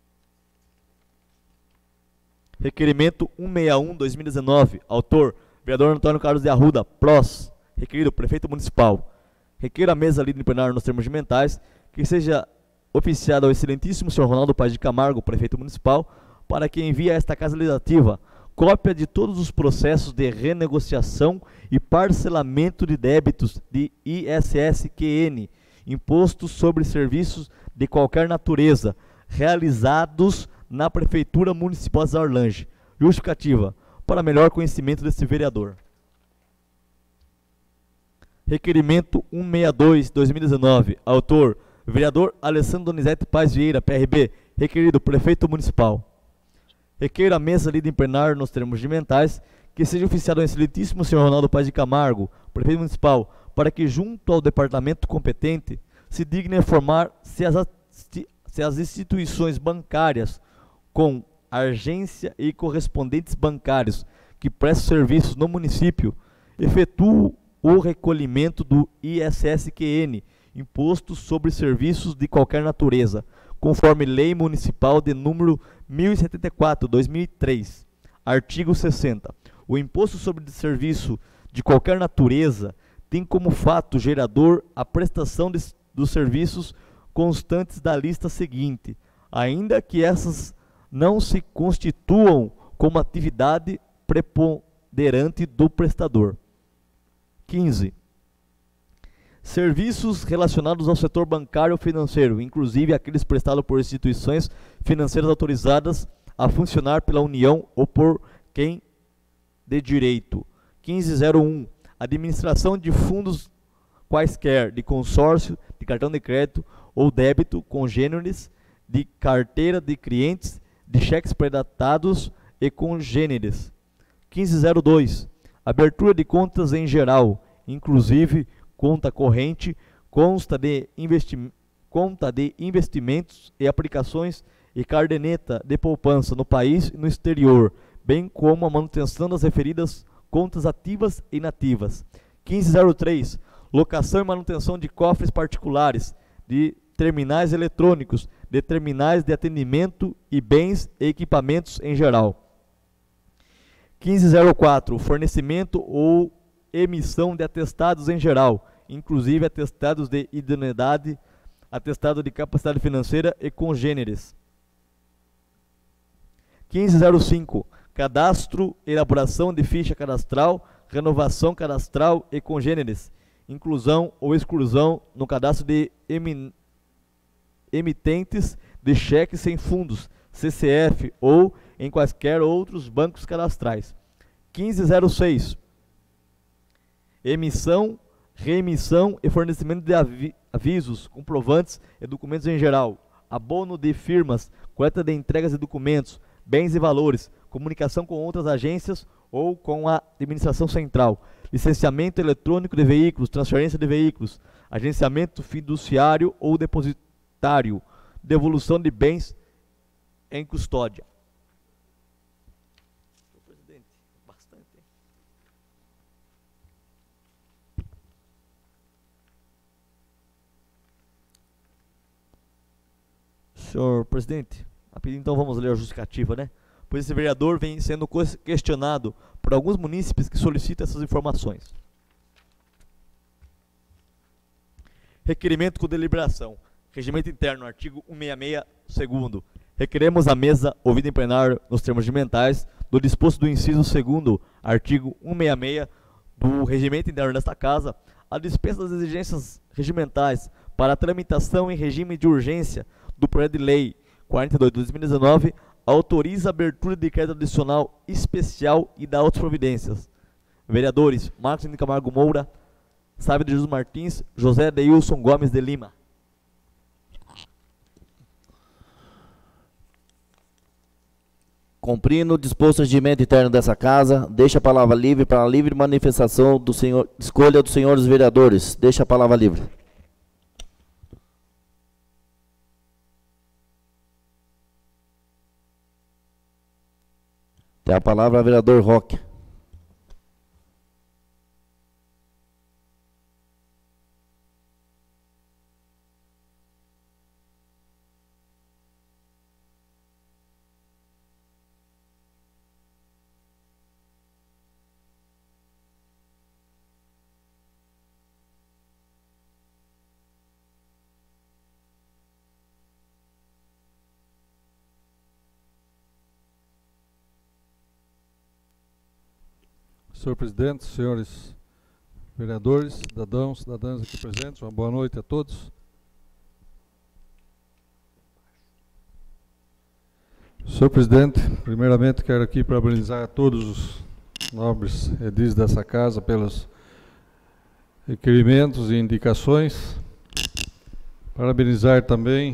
Requerimento cento e sessenta e um, dois mil e dezenove. Autor: vereador Antônio Carlos de Arruda, Prós. Requerido: prefeito municipal. Requer a mesa lida em plenário nos termos regimentais que seja oficiado ao excelentíssimo senhor Ronaldo Paes de Camargo, prefeito municipal, para que envie a esta Casa Legislativa cópia de todos os processos de renegociação e parcelamento de débitos de I S S Q N imposto sobre serviços de qualquer natureza, realizados na Prefeitura Municipal de Cesarolange. Justificativa, para melhor conhecimento desse vereador. Requerimento cento e sessenta e dois, dois mil e dezenove, autor, vereador Alessandro Donizete Paz Vieira, P R B, requerido, prefeito municipal. Requeiro a mesa lida em plenário nos termos regimentais, que seja oficiado ao excelentíssimo senhor Ronaldo Paz de Camargo, prefeito municipal, para que, junto ao departamento competente, se digne informar se as, se as instituições bancárias com agência e correspondentes bancários que prestam serviços no município efetuam o recolhimento do I S S Q N, Imposto sobre Serviços de Qualquer Natureza, conforme Lei Municipal de número mil e setenta e quatro, dois mil e três, artigo sessenta. O imposto sobre serviço de qualquer natureza tem como fato gerador a prestação de, dos serviços constantes da lista seguinte, ainda que essas não se constituam como atividade preponderante do prestador. quinze. Serviços relacionados ao setor bancário ou financeiro, inclusive aqueles prestados por instituições financeiras autorizadas a funcionar pela União ou por quem de direito. quinze zero um. Administração de fundos quaisquer, de consórcio, de cartão de crédito ou débito congêneres, de carteira de clientes, de cheques predatados e congêneres. quinze zero dois. Abertura de contas em geral, inclusive conta corrente, consta de, investi conta de investimentos e aplicações e caderneta de poupança no país e no exterior, bem como a manutenção das referidas contas ativas e inativas. quinze zero três. Locação e manutenção de cofres particulares, de terminais eletrônicos, de terminais de atendimento e bens e equipamentos em geral. quinze zero quatro. Fornecimento ou emissão de atestados em geral, inclusive atestados de idoneidade, atestado de capacidade financeira e congêneres. quinze zero cinco. Cadastro, elaboração de ficha cadastral, renovação cadastral e congêneres, inclusão ou exclusão no cadastro de emin emitentes de cheques sem fundos, C C F ou em quaisquer outros bancos cadastrais. quinze zero seis. Emissão, reemissão e fornecimento de avi avisos, comprovantes e documentos em geral, abono de firmas, coleta de entregas de documentos, bens e valores, comunicação com outras agências ou com a administração central, licenciamento eletrônico de veículos, transferência de veículos, agenciamento fiduciário ou depositário, devolução de bens em custódia. Senhor presidente, então vamos ler a justificativa, né? Pois esse vereador vem sendo questionado por alguns munícipes que solicitam essas informações. Requerimento com deliberação. Regimento interno, artigo cento e sessenta e seis, segundo. Requeremos a mesa, ouvida em plenário nos termos regimentais, do disposto do inciso segundo, artigo cento e sessenta e seis do regimento interno desta casa, a dispensa das exigências regimentais para a tramitação em regime de urgência do projeto de lei quarenta e dois de dois mil e dezenove, autoriza a abertura de decreto adicional especial e dá outras providências. Vereadores Marcos de Camargo Moura, Sávio de Jesus Martins, José Deilson Gomes de Lima. Cumprindo o disposto regimento interno dessa casa, deixa a palavra livre para a livre manifestação do senhor, escolha dos senhores vereadores. Deixa a palavra livre. Tem a palavra vereador Roque. Senhor presidente, senhores vereadores, cidadãos, cidadãs aqui presentes, uma boa noite a todos. Senhor presidente, primeiramente quero aqui parabenizar a todos os nobres edis dessa casa pelos requerimentos e indicações. Parabenizar também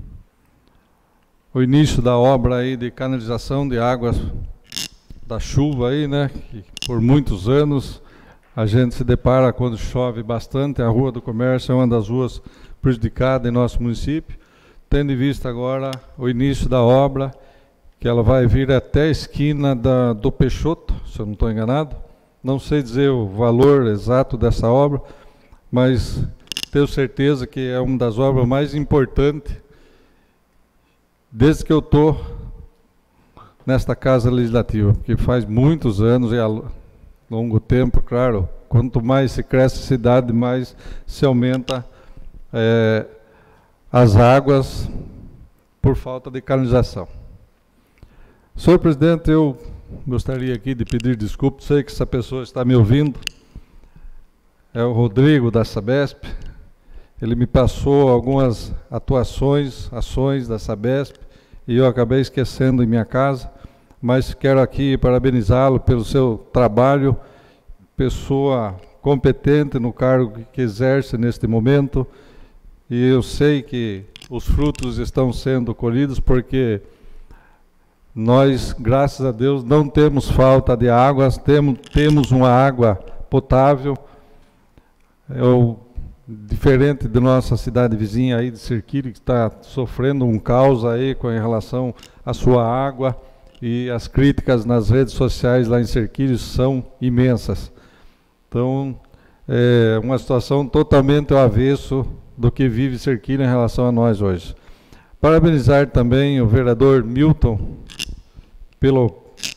o início da obra aí de canalização de águas da chuva aí, né? Que por muitos anos a gente se depara quando chove bastante. A Rua do Comércio é uma das ruas prejudicadas em nosso município. Tendo em vista agora o início da obra, que ela vai vir até a esquina da, do Peixoto, se eu não estou enganado. Não sei dizer o valor exato dessa obra, mas tenho certeza que é uma das obras mais importantes desde que eu estou nesta Casa Legislativa, porque faz muitos anos e a longo tempo, claro, quanto mais se cresce a cidade, mais se aumenta é, as águas por falta de canalização. Senhor presidente, eu gostaria aqui de pedir desculpa, sei que essa pessoa está me ouvindo, é o Rodrigo da Sabesp. Ele me passou algumas atuações, ações da Sabesp, e eu acabei esquecendo em minha casa, mas quero aqui parabenizá-lo pelo seu trabalho, pessoa competente no cargo que exerce neste momento, e eu sei que os frutos estão sendo colhidos, porque nós, graças a Deus, não temos falta de águas, temos, temos uma água potável. Eu, diferente de nossa cidade vizinha aí de Serquilho, que está sofrendo um caos aí com relação à sua água, e as críticas nas redes sociais lá em Serquilho são imensas. Então, é uma situação totalmente ao avesso do que vive Serquilho em relação a nós hoje. Parabenizar também o vereador Milton pelo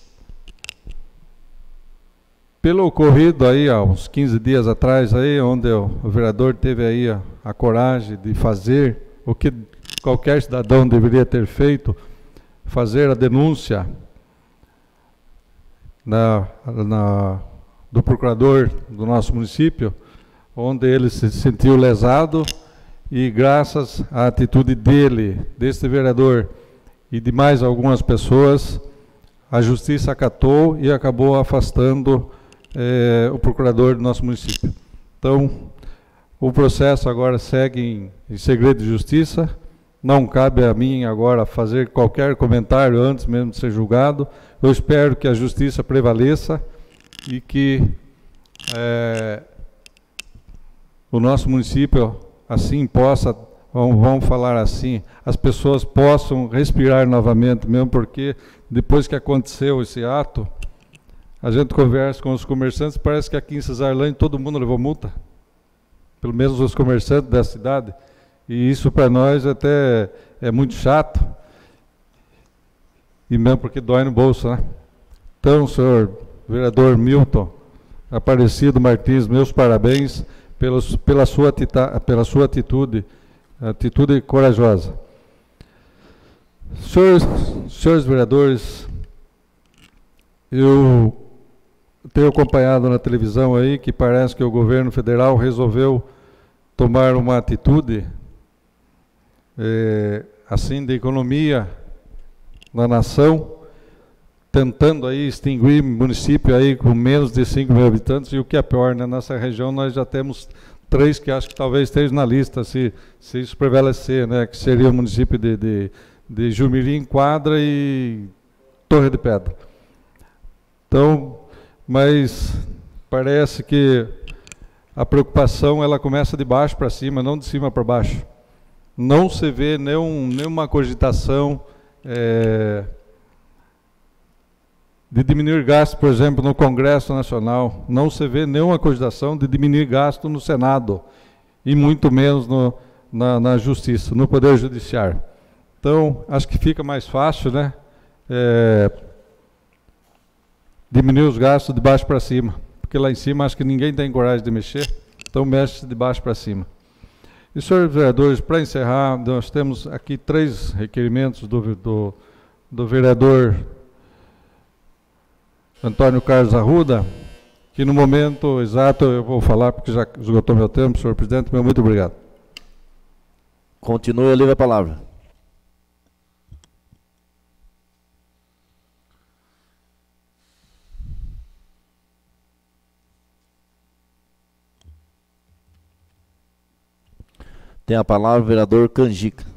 pelo ocorrido aí há uns quinze dias atrás aí, onde o, o vereador teve aí a, a coragem de fazer o que qualquer cidadão deveria ter feito, fazer a denúncia na, na, do procurador do nosso município, onde ele se sentiu lesado, e graças à atitude dele, deste vereador e de mais algumas pessoas, a justiça acatou e acabou afastando eh, o procurador do nosso município. Então, o processo agora segue em, em segredo de justiça. Não cabe a mim agora fazer qualquer comentário antes mesmo de ser julgado. Eu espero que a justiça prevaleça e que eh, o nosso município assim possa, vamos, vamos falar assim, as pessoas possam respirar novamente, mesmo porque depois que aconteceu esse ato, a gente conversa com os comerciantes, parece que aqui em Cesarlândia todo mundo levou multa, pelo menos os comerciantes da cidade, e isso para nós até é muito chato, e mesmo porque dói no bolso, né? Então, senhor vereador Milton Aparecido Martins, meus parabéns pelos, pela, sua atita, pela sua atitude, atitude corajosa. Senhores, senhores vereadores, eu tenho acompanhado na televisão aí que parece que o governo federal resolveu tomar uma atitude é, assim de economia na nação, tentando aí extinguir município aí com menos de cinco mil habitantes, e o que é pior, na nossa região nós já temos três que acho que talvez estejam na lista, se, se isso prevalecer, né, que seria o município de, de, de Jumirim, Quadra e Torre de Pedra. Então, mas parece que a preocupação ela começa de baixo para cima, não de cima para baixo. Não se vê nenhum, nenhuma cogitação é, de diminuir gasto, por exemplo, no Congresso Nacional. Não se vê nenhuma cogitação de diminuir gasto no Senado, e muito menos no, na, na Justiça, no Poder Judiciário. Então, acho que fica mais fácil, né, é, diminuir os gastos de baixo para cima, porque lá em cima acho que ninguém tem coragem de mexer, então mexe de baixo para cima. E, senhores vereadores, para encerrar, nós temos aqui três requerimentos do, do, do vereador Antônio Carlos Arruda, que no momento exato eu vou falar, porque já esgotou meu tempo, senhor presidente, meu muito obrigado. Continue, eu levo a palavra. Tem a palavra o vereador Canjica.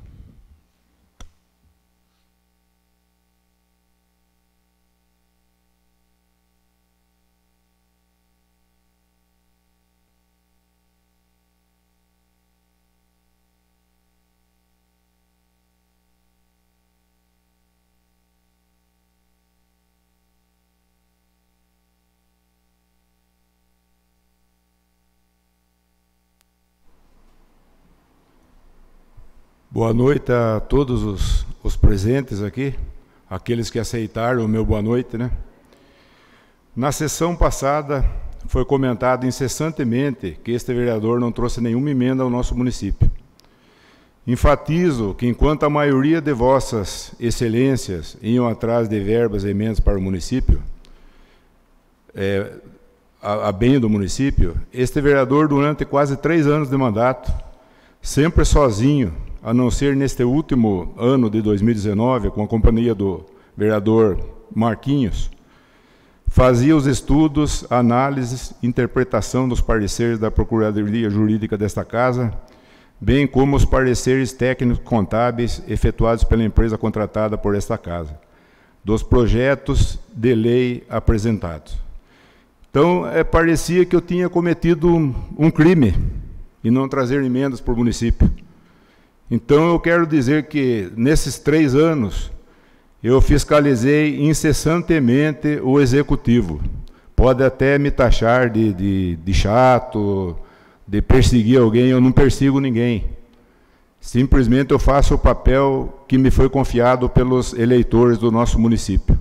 Boa noite a todos os, os presentes aqui, aqueles que aceitaram o meu boa noite, né? Na sessão passada foi comentado incessantemente que este vereador não trouxe nenhuma emenda ao nosso município. Enfatizo que enquanto a maioria de vossas excelências iam atrás de verbas e emendas para o município, é, a, a bem do município, este vereador durante quase três anos de mandato, sempre sozinho, a não ser neste último ano de dois mil e dezenove, com a companhia do vereador Marquinhos, fazia os estudos, análises, interpretação dos pareceres da Procuradoria Jurídica desta Casa, bem como os pareceres técnicos contábeis efetuados pela empresa contratada por esta Casa, dos projetos de lei apresentados. Então, é, parecia que eu tinha cometido um, um crime e não trazer emendas para o município. Então, eu quero dizer que, nesses três anos, eu fiscalizei incessantemente o Executivo. Pode até me taxar de, de, de chato, de perseguir alguém, eu não persigo ninguém. Simplesmente eu faço o papel que me foi confiado pelos eleitores do nosso município.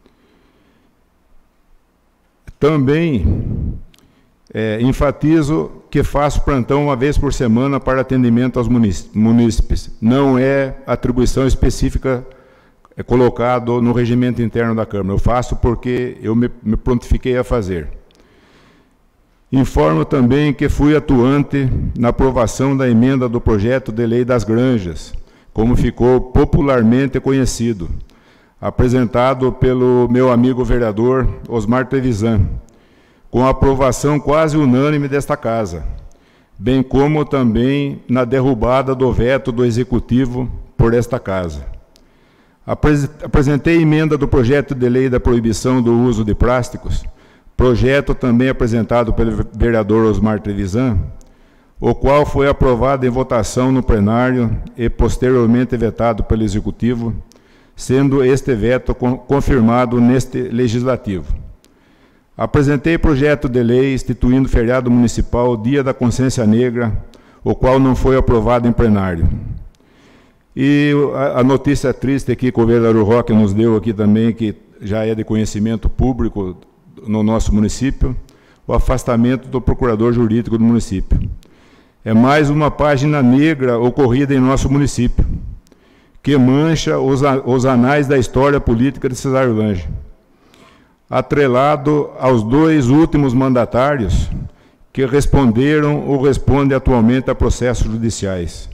Também é, enfatizo que faço plantão uma vez por semana para atendimento aos munícipes. Não é atribuição específica é, colocado no regimento interno da Câmara. Eu faço porque eu me, me prontifiquei a fazer. Informo também que fui atuante na aprovação da emenda do projeto de lei das granjas, como ficou popularmente conhecido, apresentado pelo meu amigo vereador Osmar Trevisan, com a aprovação quase unânime desta Casa, bem como também na derrubada do veto do Executivo por esta Casa. Apresentei emenda do projeto de lei da proibição do uso de plásticos, projeto também apresentado pelo vereador Osmar Trevisan, o qual foi aprovado em votação no plenário e posteriormente vetado pelo Executivo, sendo este veto confirmado neste Legislativo. Apresentei projeto de lei instituindo feriado municipal, Dia da Consciência Negra, o qual não foi aprovado em plenário. E a, a notícia triste aqui que o vereador Roque nos deu aqui também, que já é de conhecimento público no nosso município, o afastamento do procurador jurídico do município. É mais uma página negra ocorrida em nosso município, que mancha os, os anais da história política de Cesário Lange, atrelado aos dois últimos mandatários que responderam ou respondem atualmente a processos judiciais.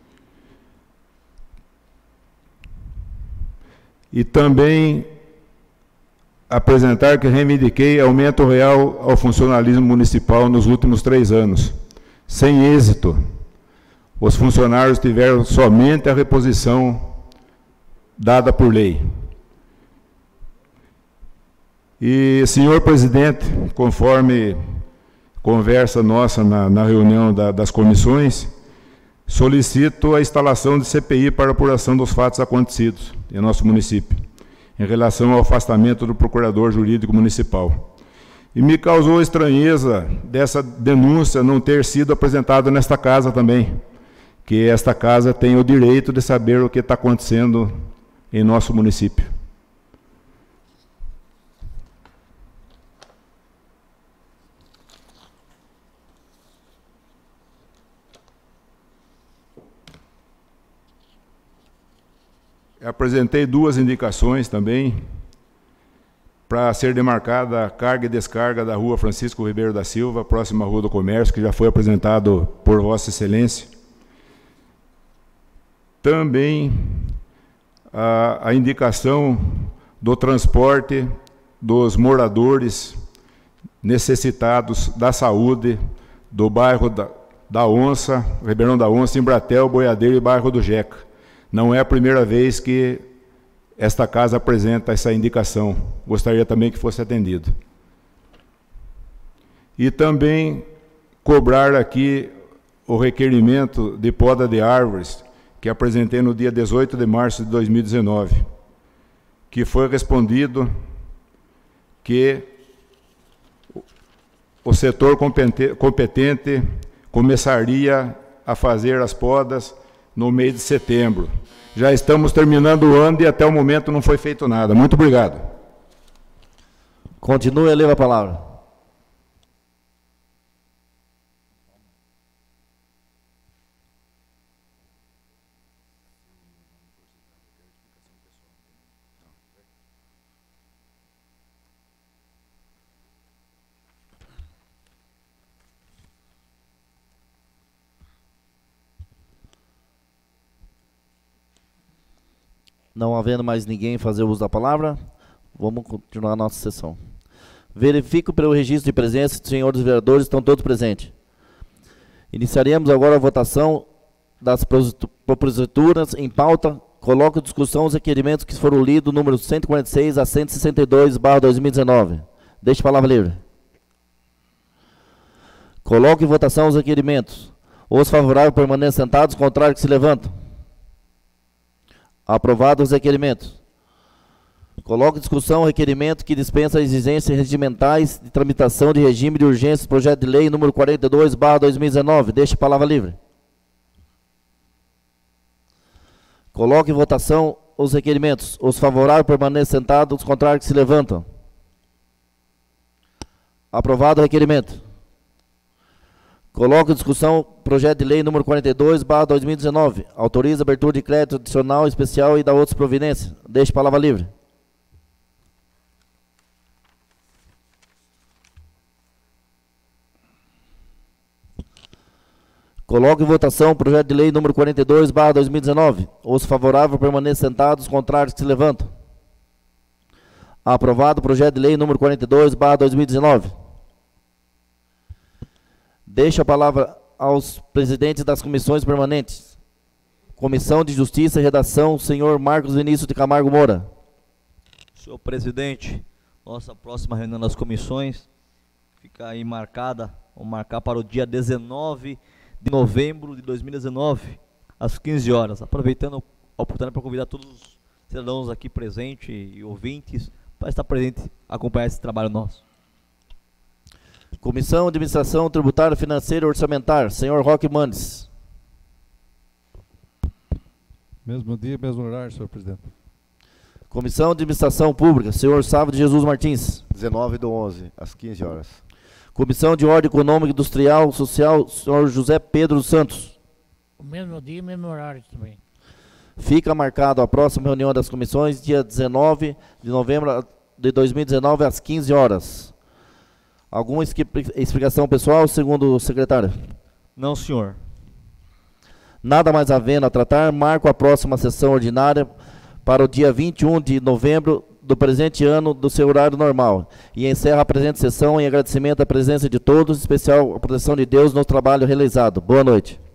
E também apresentar que reivindiquei aumento real ao funcionalismo municipal nos últimos três anos, sem êxito. Os funcionários tiveram somente a reposição dada por lei. E, senhor presidente, conforme conversa nossa na, na reunião da, das comissões, solicito a instalação de C P I para apuração dos fatos acontecidos em nosso município, em relação ao afastamento do procurador jurídico municipal. E me causou estranheza dessa denúncia não ter sido apresentada nesta casa também, que esta casa tem o direito de saber o que está acontecendo em nosso município. Apresentei duas indicações também para ser demarcada a carga e descarga da rua Francisco Ribeiro da Silva, próxima à Rua do Comércio, que já foi apresentado por Vossa Excelência. Também a, a indicação do transporte dos moradores necessitados da saúde do bairro da, da Onça, Ribeirão da Onça, Embratel, Boiadeiro e Bairro do Jeca. Não é a primeira vez que esta casa apresenta essa indicação. Gostaria também que fosse atendido. E também cobrar aqui o requerimento de poda de árvores que apresentei no dia dezoito de março de dois mil e dezenove, que foi respondido que o setor competente começaria a fazer as podas no mês de setembro. Já estamos terminando o ano e até o momento não foi feito nada. Muito obrigado. Continue a ler a palavra. Não havendo mais ninguém fazer uso da palavra, vamos continuar a nossa sessão. Verifico pelo registro de presença, os senhores vereadores estão todos presentes. Iniciaremos agora a votação das proposituras em pauta. Coloco em discussão os requerimentos que foram lidos, número cento e quarenta e seis a cento e sessenta e dois, barra dois mil e dezenove. Deixe a palavra livre. Coloco em votação os requerimentos. Os favoráveis permanecem sentados, os contrários que se levantam. Aprovados os requerimentos. Coloco em discussão o requerimento que dispensa exigências regimentais de tramitação de regime de urgência, projeto de lei número quarenta e dois, barra dois mil e dezenove. Deixe a palavra livre. Coloco em votação os requerimentos. Os favoráveis permanecem sentados, os contrários que se levantam. Aprovado o requerimento. Coloco em discussão o projeto de lei número quarenta e dois, barra dois mil e dezenove. Autoriza a abertura de crédito adicional especial e da outras providências. Deixe a palavra livre. Coloco em votação o projeto de lei número quarenta e dois, barra dois mil e dezenove. Os favoráveis permanecem sentados, os contrários que se levantam. Aprovado o projeto de lei número quarenta e dois, barra dois mil e dezenove. Deixo a palavra aos presidentes das comissões permanentes. Comissão de Justiça e Redação, senhor Marcos Vinícius de Camargo Moura. Senhor presidente, nossa próxima reunião das comissões fica aí marcada, vamos marcar para o dia dezenove de novembro de dois mil e dezenove, às quinze horas. Aproveitando a oportunidade para convidar todos os cidadãos aqui presentes e ouvintes para estar presente, acompanhar esse trabalho nosso. Comissão de Administração Tributária, Financeira e Orçamentária, senhor Roque Mendes. Mesmo dia, mesmo horário, senhor presidente. Comissão de Administração Pública, senhor Sávio de Jesus Martins. dezenove do onze, às quinze horas. Comissão de Ordem Econômica, Industrial e Social, senhor José Pedro dos Santos. O mesmo dia e mesmo horário também. Fica marcado a próxima reunião das comissões, dia dezenove de novembro de dois mil e dezenove, às quinze horas. Alguma explicação pessoal, segundo o secretário? Não, senhor. Nada mais havendo a tratar, marco a próxima sessão ordinária para o dia vinte e um de novembro do presente ano, do seu horário normal. E encerro a presente sessão em agradecimento à presença de todos, em especial a proteção de Deus no trabalho realizado. Boa noite.